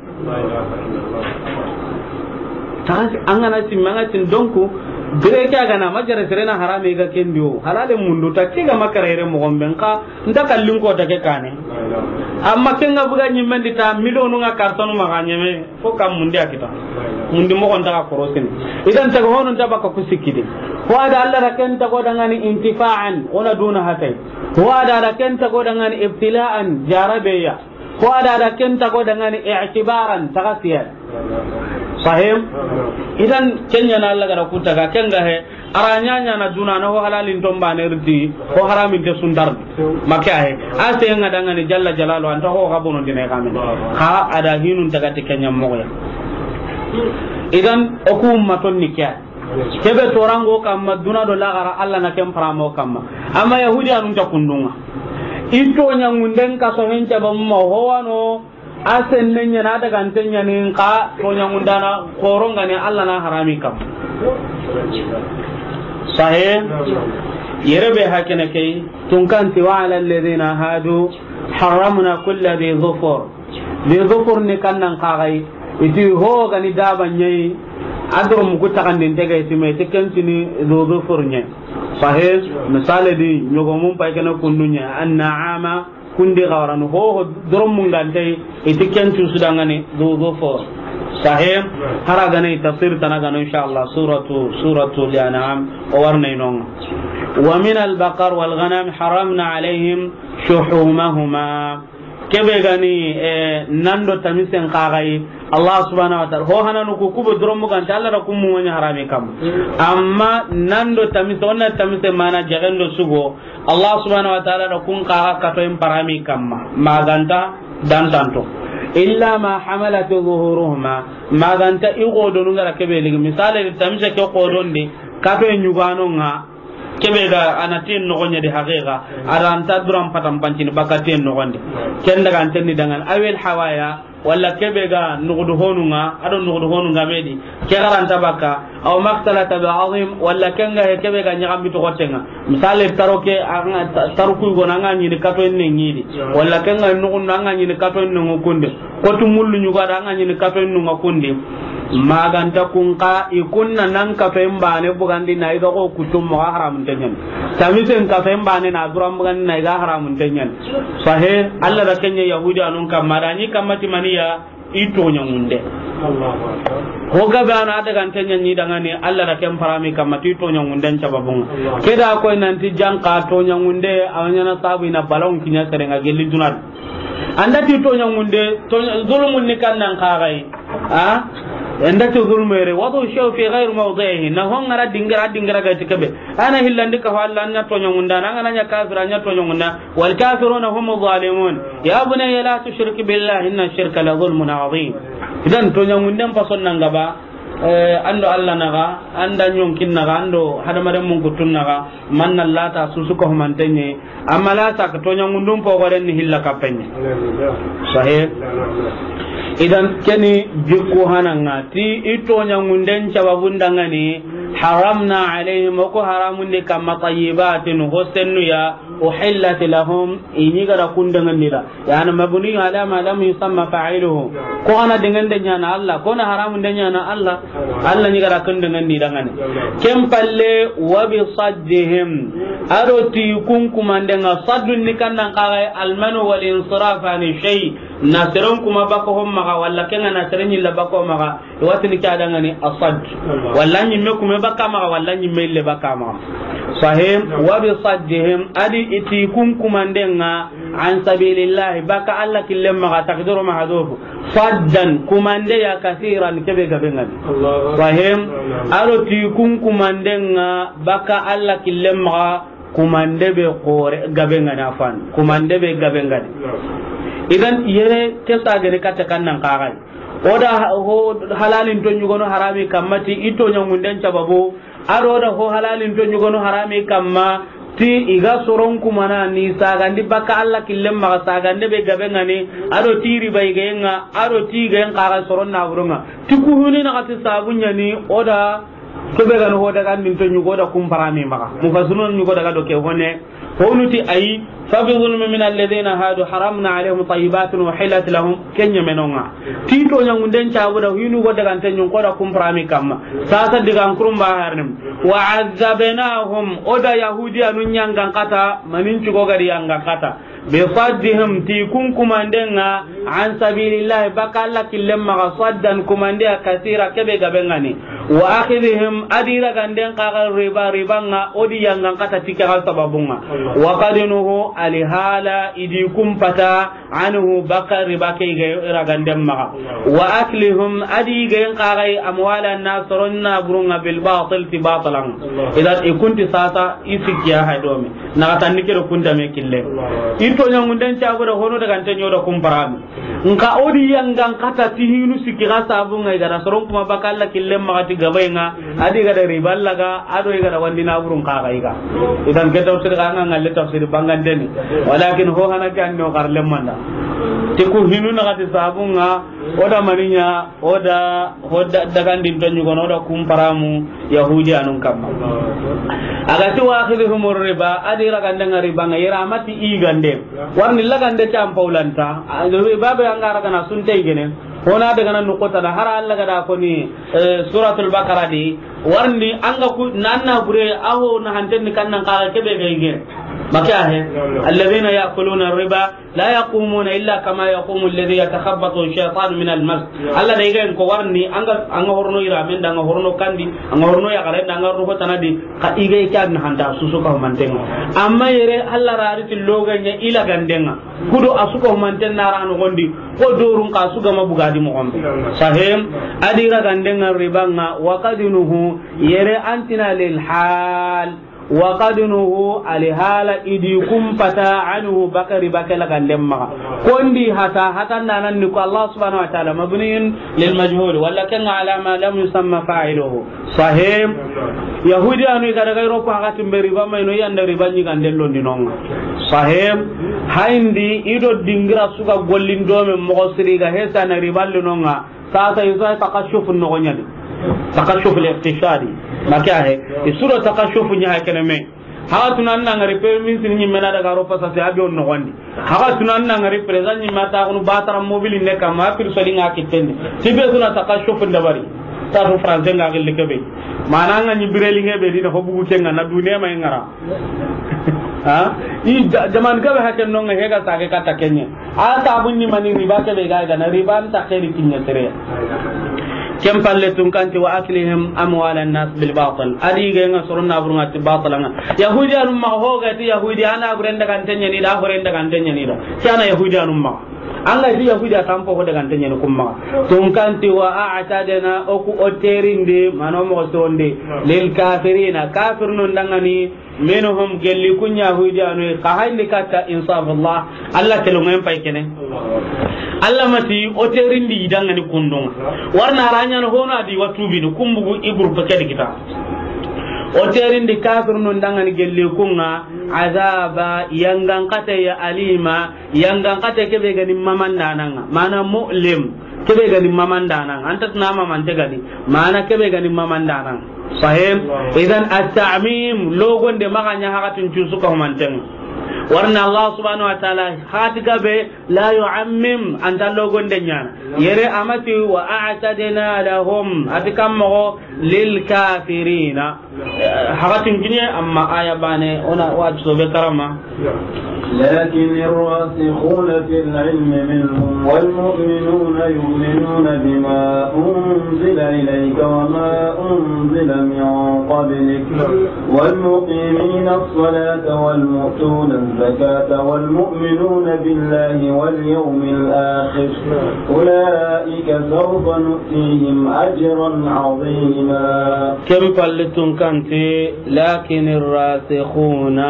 taga anga na timanga tin donku bire kya gana majara serena harame ga kendio halale mundu ta kiga makarere mo gombe ka nda kallin ko take kane amma kenga buga nyimmendi ta milonu nga kartonu maganye me fo kam mundi akita mundi mo on ta korosin idan ta hono ta baka kusikide ko ada Allah raken ta ko dangani intifa'an ona duna hatai ko ada raken ta ko dangani ibtila'an jarabeya ko ada raken ta ko dangani i'tibaran tagasiyan sahim idan kenya na Allah gara kuta ga kenga he aranya nya na duna na ho halalin to mbane rdi ho haramin te sundar makya he ase nga danga ni jalla jalalu anta ho gabono dine kamen ha ada hinun daga te kenya moya idan okum maton nikya kebe torango kamma duna do lagara Allah na kem paramo kamma amma yahudi anun ta kundunga ito nya ngunden ka so henca bammo ho wano asen nenya na daga antenya nin ka to nyangundana koronga ne Allah na harami kam sahih yerebe hakene kai tunkan ti wa ala alladhina hadu haramna kulli dhi dhufur dhi dhufur ne kannan kagai iti ho gani daban nyai adro mu kutakan din tega itime tekentini dhi dhufur nye sahih misale di nyogo mum pay kana kundunya an'ama kundi gawaran ho ho dorom mungante itiken tu sudangane do do fo sahih haragane tafsir tanagano inshallah suratu suratu al-an'am warna inon wa min al-baqar wal ghanam haramna alayhim shuhumahuma kebe gani nando tamisen kagai Allah subhanahu wa ta'ala ho hananu ku kubo dorom mugante Allah ra kummu wanya harami kam amma nando tamise onna tamise mana jagendo sugo Allah subhanahu wa ta'ala da kun ka ka to imparami kamma maganta dan tanto illa ma hamalat zuhuruhuma maganta igodo nungara kebe ligi misale tamise ke qodonde ka to nyugano nga kebe ga anatin no gonya de haqiqa aranta duram patam pancini bakaten no gonde ken daga antenni dangan awel hawaya walla kebe ga nugudu honunga ado nugudu honunga medi ke garanta baka aw maktalata bi azim walla kenga he kebe ga nyambi to gotenga misale taroke anga taruku go nanga ni kato en ngidi walla kenga nugudu nanga ni kato en ngukunde ko to mullu nyuga anga ni kato en ngukunde maganta kunka ikunna nan ka fembane bugandi na iga ko kutum mo haram tanyen tamisen ka fembane na duram bugandi na iga haram tanyen sahe Allah da kenya yahudi anun kam madani kamati maniya ito nyamunde ho gabe ana daga tanyen ni daga ne Allah da kem parami kamati ito nyamunde cababun keda ko nanti janka to nyamunde awanya na sabu ina balon kinya serenga gelli dunat anda ti to nyamunde to zulumun ni kannan kagai ha anda ti zulmere wado shaw fi ghair mawdihi na hon ngara dingira dingira ga tikabe ana hillandi ka walla nya to nyamunda na ngana nya kafira nya to nyamunda wal kafiruna hum zalimun ya bunayya la tushrik billahi inna shirka la zulmun azim idan to nyamunda pa sonna ngaba eh ando alla naga anda nyonkin naga ando hada mare mun kutun naga manna lata susu ko mantenye amala ta to nyamundum po goren ni hilla kapenye sahih idan keni jikku hananga ti ito nyangunden cababundangani haramna alaihim ko haramun ne kama tayyibatin hosennu ya uhillat lahum ini gara kundangan nira yana mabni ala ma lam yusamma fa'iluhu ko ana dengan denya na Allah ko na haramun denya na Allah Allah ni gara kundangan nira ngani kem palle wa bi saddihim aroti kun kumandenga saddun ni kannan qaray almanu wal insiraf ani shay nasiran kuma bako hom maga walla kenga nasiran yilla bako maga watini kada ngani asad walla nyimme kuma baka maga walla nyimme le baka maga sahim wa bi saddihim adi iti kun kumandenga an sabilillah baka alla killem maga takdiru mahdufu saddan kumande ya kaseeran kebe gabengan sahim aro ti kun kumandenga baka alla killem maga kumande be qore gabengan afan kumande be gabengan idan yere kesa gane kata kannan kagai oda ho halalin to nyugono harami kamati ito nyangunden cababo aro da ho halalin to nyugono harami kamma ti iga soron kumana ni sagandi baka Allah killem ma sagande be gabengani aro tiri bay genga aro ti gen kaga soron na burunga ti kuhuni na kati sabunya ni oda kebe gan ho daga min to nyugo da kum parami maka mufasirun nyugo daga do ke hone honuti ayi فبظلم من الذين هادوا حرمنا عليهم طيبات وحلت لهم كنيا منونga tito nyangunden chabuda hinu go daga tanyon ko da kumprami kamma sasa diga kurum baharnim wa azabnahum oda yahudi anu nyanga kata manin chugo gari yanga kata bi saddihim ti kun kumandenga an sabilillah bakalla killem ma saddan kumande kasira kebe gabengani wa akhidhim adira ganden qagal riba ribanga odi yanga kata tikal sababunga wa qadinuhu alihala idikum pata anhu bakari bakai ga ragandem maga wa aklihum adi ga qagai amwala nasrunna burunga bil batil ti batalan idan ikunti sasa isikiya hadomi na tan nikiro kunta me kille ito nyangunden chago da hono daga tanyo da kumparami nka odi yangan kata ti hinu sikira sabunga ga nasrun kuma bakalla kille maga ti gabainga adi ga da riballaga ado ga da wandina burun qagai ga idan ke tafsir ga ngalle tafsir banganden walakin ho hana kan no garlem manda tiku hinu na gati sabunga oda maninya oda hoda daga ndin tonyu gono oda kumparamu yahudi anun kamma agati wa akhidhum riba adira gandanga riba ngayra mati igande warni lagande tam paulanta riba be angara kana sunte igene hona daga nan nukota da har Allah gada ko ni suratul baqara di warni anga ku nanna bure aho na hanten kannan kala kebe gege maka he alladhina ya'kuluna ar-riba la yaqumuna illa kama yaqumu alladhi yatakhabbathu ash-shaytanu min al-mas alla de gen ko warni anga anga horno ira men danga horno kandi anga horno ya kare danga ro tanadi ka ige kan handa susu ka mantenga amma yere alla rariti loganya ila gandenga kudo asuko manten narano gondi ko dorun ka suga mabugadi mo gombe sahem adira gandenga ribanga wa qadinuhu yere antina lil hal وقدنه عليها إديكم فتا عنه بكر بكر لغندم كوندي حتى حتى نانن الله سبحانه وتعالى مبني للمجهول ولا كان على ما لم يسمى فاعله صحيح يهودي انو غدا غيرو فاغاتم بريبا ماينو ياند ريبا ني غاندلو دي نون صحيح هايندي ايدو دينغرا سوغا غولين دومي موسري غا هسانا ريبال نونغا ساسا يزا تقشف النغنيا تقشف الاقتصادي ما كاهي السوره تقشف ني هكنمي haga tunan na ngari permis ni mena daga ropa sa se abion no wandi haga tunan na ngari president ni mata kunu batara mobile ne kama pir soli nga kitende tibe tuna takashuf ndabari ta do français nga gelle kebe mana nga ni bireli ngebe di ko bugu kenga na duniya may ngara ha i jaman ka ha ken no nga hega sage kata kenye a ta bunni mani riba ke be ga ga na riba ta kheri kinya tere kem palle tun kanti wa aklihim amwalan nas bil batil adi ga nga soronna burunga ti batil nga yahudi anum ma hoga ti yahudi ana gurenda kan tenya ni da horenda kan tenya ni da kana yahudi anum ma anga ti yahudi atampo ko daga tenya ni kumma tun kanti wa a'tadana oku oterinde manomo sonde lil kafirina kafirun dangani minhum gelli kunya yahudi anu ka hayli kata insafullah allah telunga pay kene allah mati oterindi dangani kundunga warna ranya no hono adi watubi no kumbugu ibur pakedi kita oterindi kafirun dangani gelli kunga azaba yangan kata ya alima yangan kata kebe gani mamandananga mana mu'lim kebe gani mamandananga antat na mamante gani mana kebe gani mamandananga sahih idan at-ta'mim logon de maganya hakatun cusuka humanten warna allah subhanahu wa ta'ala hatiga be la yu'ammim anta logon de nyana yere amati wa a'tadina lahum atikam mo lil kafirina hakatun kinya amma aya bane ona wajso be karama لكن الراسخون في العلم منهم والمؤمنون يؤمنون بما أنزل إليك وما أنزل من قبلك والمقيمين الصلاة والمؤتون الزكاة والمؤمنون بالله واليوم الآخر أولئك سوف نؤتيهم أجرا عظيما كم قلتم كنت لكن الراسخون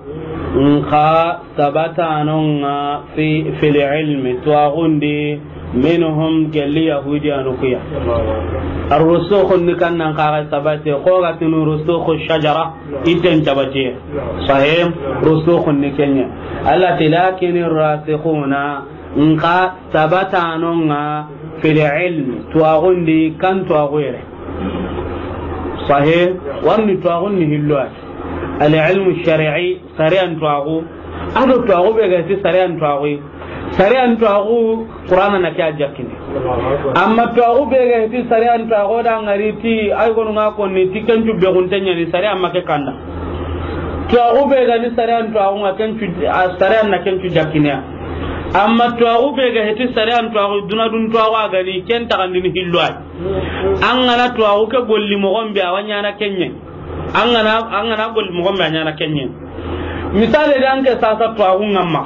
nka sabatanonga fi fil ilmi tuagundi minhum gelli yahudi anukiya ar-rusukh nikan nan qara sabati qoga tinu rusukh shajara iten tabati sahim rusukh nikenya allati lakin ar-rasikhuna nka sabatanonga fil ilmi tuagundi kan tuagwere sahih warni tuagundi hilwa العلم الشرعي سريان تواغو أدو تواغو بيغاسي سريان تواغو سريان تواغو قرآن نكي أجاكيني أما تواغو بيغاسي سريان تواغو دا نغريتي أيغو نغاكو نتي كنتو بيغون تنيني سريان مكي كاندا تواغو بيغاسي سريان تواغو سريان نكي جاكيني أما تواغو بيغاسي سريان تواغو دونا دون تواغو أغاني كن تغندين هلوات أنغانا تواغو كبول لمغم بيوانيانا كنين angana angana gol mo gombe nyana kenyen misale dan ke sasa to agun ngamma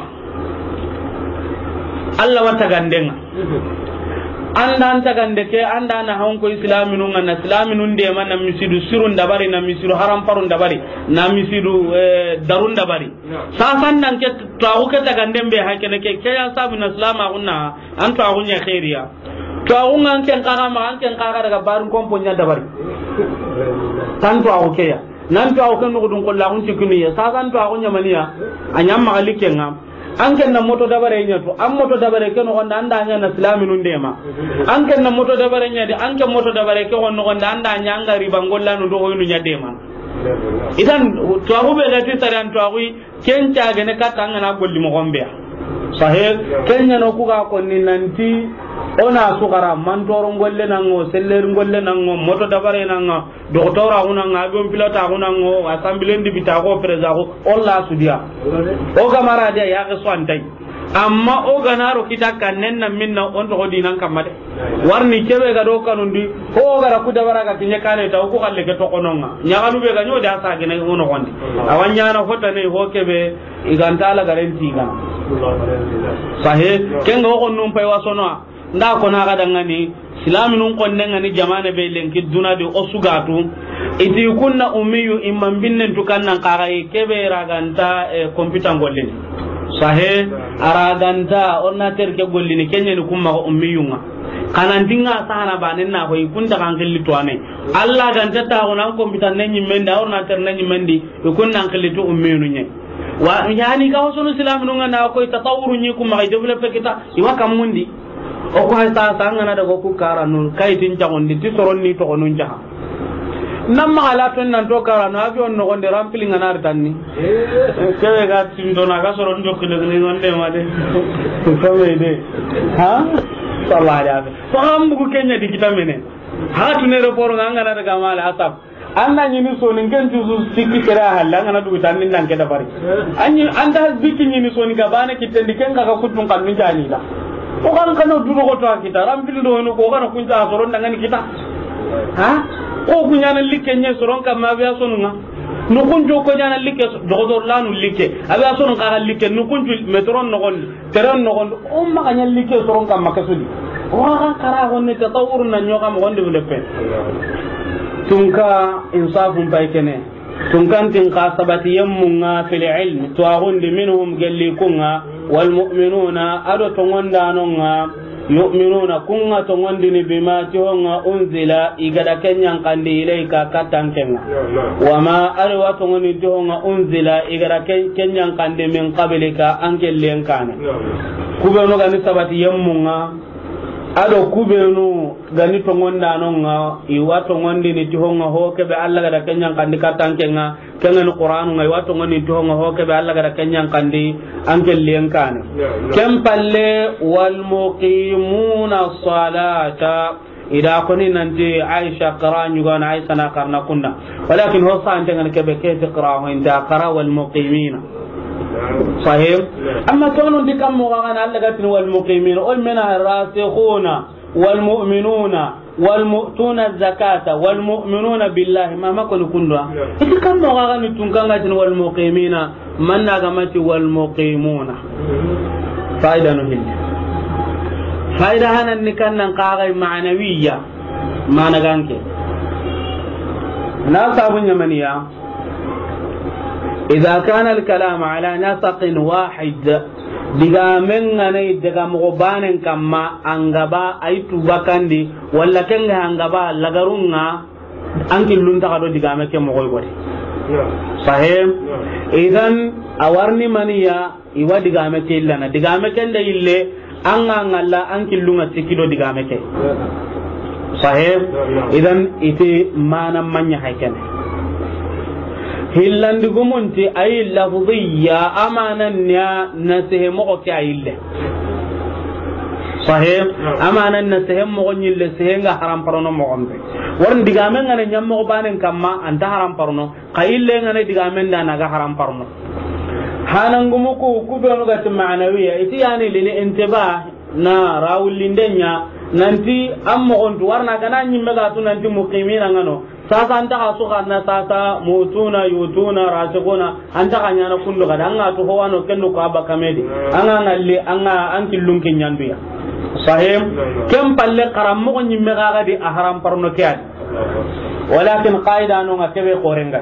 Allah wa tagandenga anda anta gande ke anda na hon ko islaminu ngana islaminu de man na misidu sirun dabari na misidu haram parun dabari na misidu darun dabari sasa nan ke to agu ke tagandembe hakene ke ke ya sabu na islama unna anto agunya khairiya to agunga ken kara ma ken kara daga barun komponya dabari tanto awu keya nanto awu kan nugudun ko la hunci kuniya sa kan to awu nyamaniya anyam magalike ngam an ken na moto dabare nya to am moto dabare ken ko anda nya na islaminu ndema an ken na moto dabare nya de an ken moto dabare ke ko no anda nya ngari bangolla no do hoynu nya dema idan to awu be gati taran to awu ken ta gane kata ngana golli mo gombe sahel kenya no ku ga ko ni nanti ona sukara mantoro ngolle nango seller ngolle nango moto dabare nango doktora unanga avion pilota unango assemblée ndi bitago preza ko olla sudia o gamara de ya ga swantai amma o ganaro kita kannen nan minna on to dinan kamade warni kebe ga do kanundi ko gara ku dabara ga tinya kale ta ko kalle ke to kononga nyagalu be ga nyo da sa gene ono gondi awanya na hota ne ho kebe igantala garanti ga sahe kenga ko num pay wasono nda ko na ga dangani islaminun konne ngani jamane be lenki duna de osugatu iti kunna ummiyu imman binnen tukannan qarai kebe raganta e computer gollini sahe araganta onna terke gollini kenyen kumma ko ummiyunga kanan dinga sana banen na hoy kunta kan kelli to ane alla ganta ta ona computer nan nyimmende orna ter nan nyimmendi ko kunnan kelli to ummiyunu nye wa yani ka wasunu islaminun na ko tatawuru nyi kumma ay develop kita iwa kamundi o ko ta sangana daga ku karanun kai tin jagondi ti soronni to gonun jaha namma ala ton nan to karano avion no gonde rampling anar tanni kebe ga tin dona ga soron do kile ni gonde made ko me de ha sallaya fa am bu kenya di kitamene ha tunere poro ngana daga mal asab anna nyini so ni ngen juzu sikki kera halla ngana dugu tan nin danke da bari anyi anda bikki nyini so ni ga bana kitendi ken ga kutun kan ni jani da o kan kanu duro ko to kita rambil do no ko kana kunja soron dangani kita ha ko kunyana likke nye soron kam ma biya sonunga no kunjo ko nyana likke dogodor lanu likke abya sonon ka likke no kunju metron no gon teron no gon o ma kanya likke soron kam makasudi o kan kara gonne tatawur na nyoka mo gonde development tunka insafun baykene tunkan tin qasabati yammunga fil ilm tuagundi minhum gallikunga wal mu'minuna ado tongonda nonga yu'minuna kunga tongondini bima tihonga unzila igada kenyan kandi ilayka katankenga wama arwa tongoni tihonga unzila igada kenyan kandi min qablika ankellen kana kubeno gani sabati yammunga ado kubenu gani tongonda nonga iwa tongondini tihonga hokebe alla gada kenyan kandi katankenga kengen qur'anu ngai wato ngoni to ngo hoke be alla gara kenyan kandi angel lien kana kem palle wal muqimuna salata ida koni nanti aisha qaranyu gona aisha na karna kunna walakin ho sa ante ngani kebe ke tiqra ho inda qara wal muqimina sahih amma tonon dikam mo gana alla gatin wal muqimina ul mina rasikhuna wal mu'minuna والمؤتون الزكاة والمؤمنون بالله ما ما كن كنوا إذا كان مغاني تنكنا والمقيمين من نعمت والمقيمون فائدة نهل فائدة هنا نكنا نقاعي معنوية ما نغانك ناس أبو يمنيا إذا كان الكلام على نسق واحد diga men ngane daga mo banen kamma angaba ay tubakandi walla kenga angaba lagarunga anki lunta kado diga me ke mo goy gode sahih idan awarni maniya iwa diga me ke illana diga me kende ille anga ngalla anki lunga tikido diga me ke sahih idan ite mana manya haykene hillandi gumunti ay lafdhiya amanan ya nasihe mo ko ayille sahih amanan nasihe mo nyille sehenga haram parono mo gombe warn digamen ngane nyammo ko banen kamma anta haram parono qayille ngane digamen da naga haram parono hanangumu ko kubeno gat ma'nawiya iti yani lini intiba na rawlindenya nanti ammo on warna kana nyimme ga tu nanti muqimina ngano sasa anta ka suka na sasa mutuna yutuna rasikuna anta ka nyana kullu kada anga to howano kenno ko aba kamedi anga ngalli anga anki lunki nyanduya sahih kem palle karam mo nyimme ga ga di ahram parno kiyad walakin qaida no ngakebe korenga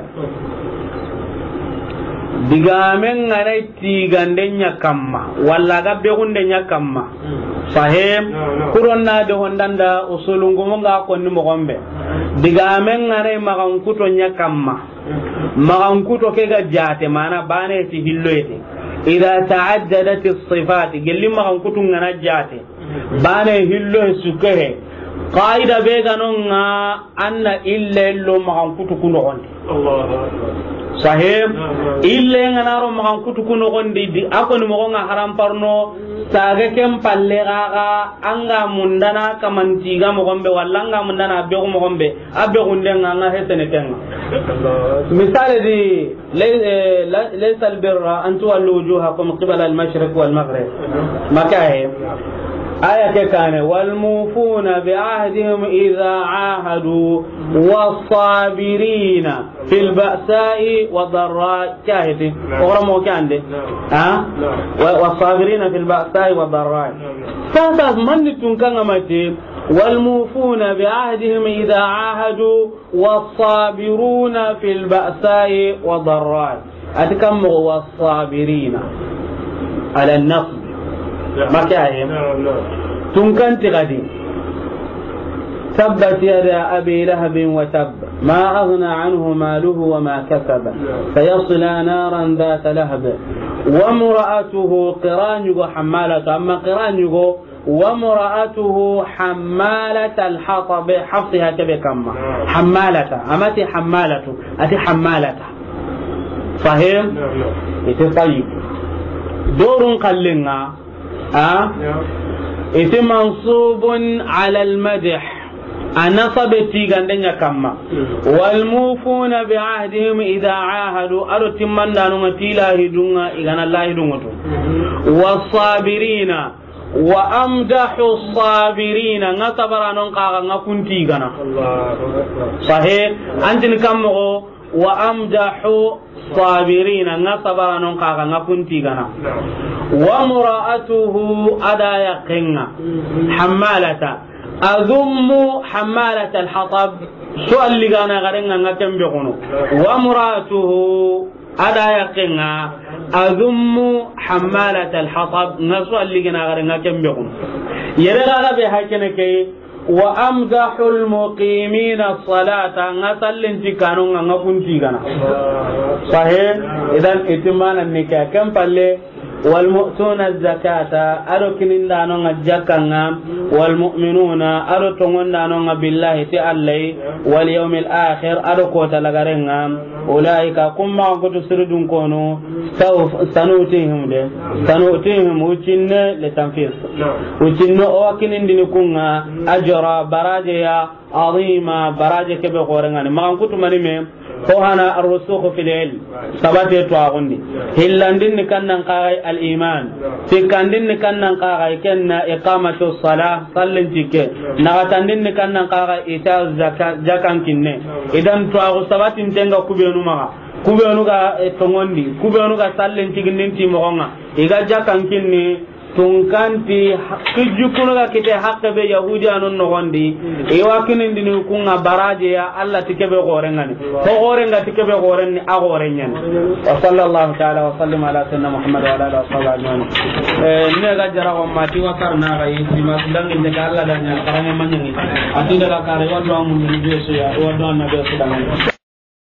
digamen ngare tigandenya kamma walla ga be gundenya kamma sahih kuronna de hondanda usulungu mo ga konni mo gombe digamen ngare magan kuto nya kamma magan kuto ke ga jate mana bane ti hilloyete ida ta'addadat as-sifat gelli magan kuto ngana jate bane hillo sukehe qaida be ganonga anna illa illo magan kuto kuno gonde Allah sahih ille nganaro magan kutu kuno gondi di akoni mo nga haram parno saga kem palle gaga anga mundana kamantiga mo gombe wallanga mundana be mo gombe abbe gunde nga hetene tenga misale di laysa albirra an tuwallu wujuhakum qibala al-mashriq wal-maghrib makahe آية كان والموفون بعهدهم إذا عاهدوا والصابرين في البأساء والضراء كاهد أغرموا كان دي ها والصابرين في البأساء والضراء فهذا من تنكن متي والموفون بعهدهم إذا عاهدوا والصابرون في البأساء والضراء أتكم والصابرين على النصب ما كاين تنكنت غدي تبت يدا أبي لهب وتب ما أغنى عنه ماله وما كسب فيصلى نارا ذات لهب وامرأته قرانيغو حمالة أما قرانيغو وامرأته حمالة الحطب حفصها كبكما حمالة أمتي حمالة أتي حمالة فهم؟ يتطيب دور قلنا أه؟ إذا منصوب على المدح anasabe tigandenya kamma wal mufuna bi ahdihim idha ahadu aro timmanda no ngatila hidunga igana la hidunga to wasabirina wa amdahu sabirina ngasabara non kaga ngakunti gana sahih antin kammo wa amdahu sabirina ngasabara non kaga ngakunti gana wa mura'atuhu adaya qinna hamalata azummu hamalata alhatab su'al ligana garenga ngatembe kono wa mura'atuhu adaya qinna azummu hamalata alhatab su'al ligana garenga kembe kono yere be hakene ke wa amdahu almuqimina as-salata ngasallin tikanu ngakunti gana sahih idan itimana nikah kam palle wal mu'tuna az-zakata aro kininda no ngajjakanga wal mu'minuna aro tongonda no billahi ta'ala wal yawmil akhir aro ko talagarenga ulaika kumma goto sirdun kono sanutihim de sanutihim ucinne le tanfis ucinne o kinindini kunga ajra baraje ya azima baraje kebe gorengani ma kutu mani me ko hana ar-rusukh fil ilm sabate to agundi hillandin kannan qaay al-iman tikandin kannan qaay kenna iqamatu salah sallin tike nagatandin kannan qaay ita zakat jakan kinne idan to agu sabatin tenga kubenu ma kubenu ga tongondi kubenu ga sallin tigindin ti mogonga iga jakan kinne tunkanti hakijukunu ga kite hakke be yahudi anon no gondi e wakinin dinu kunga baraje ya Allah tikebe gorengani to gorenga tikebe gorenni a gorenyen wa sallallahu ta'ala wa sallim ala sayyidina muhammad wa ala alihi wa sahbihi eh ne ga jara wa mati wa karna ga yi ma dangi de Allah dan ya karame manyi ati daga kare wa do mun ni be so ya wa do na be so dan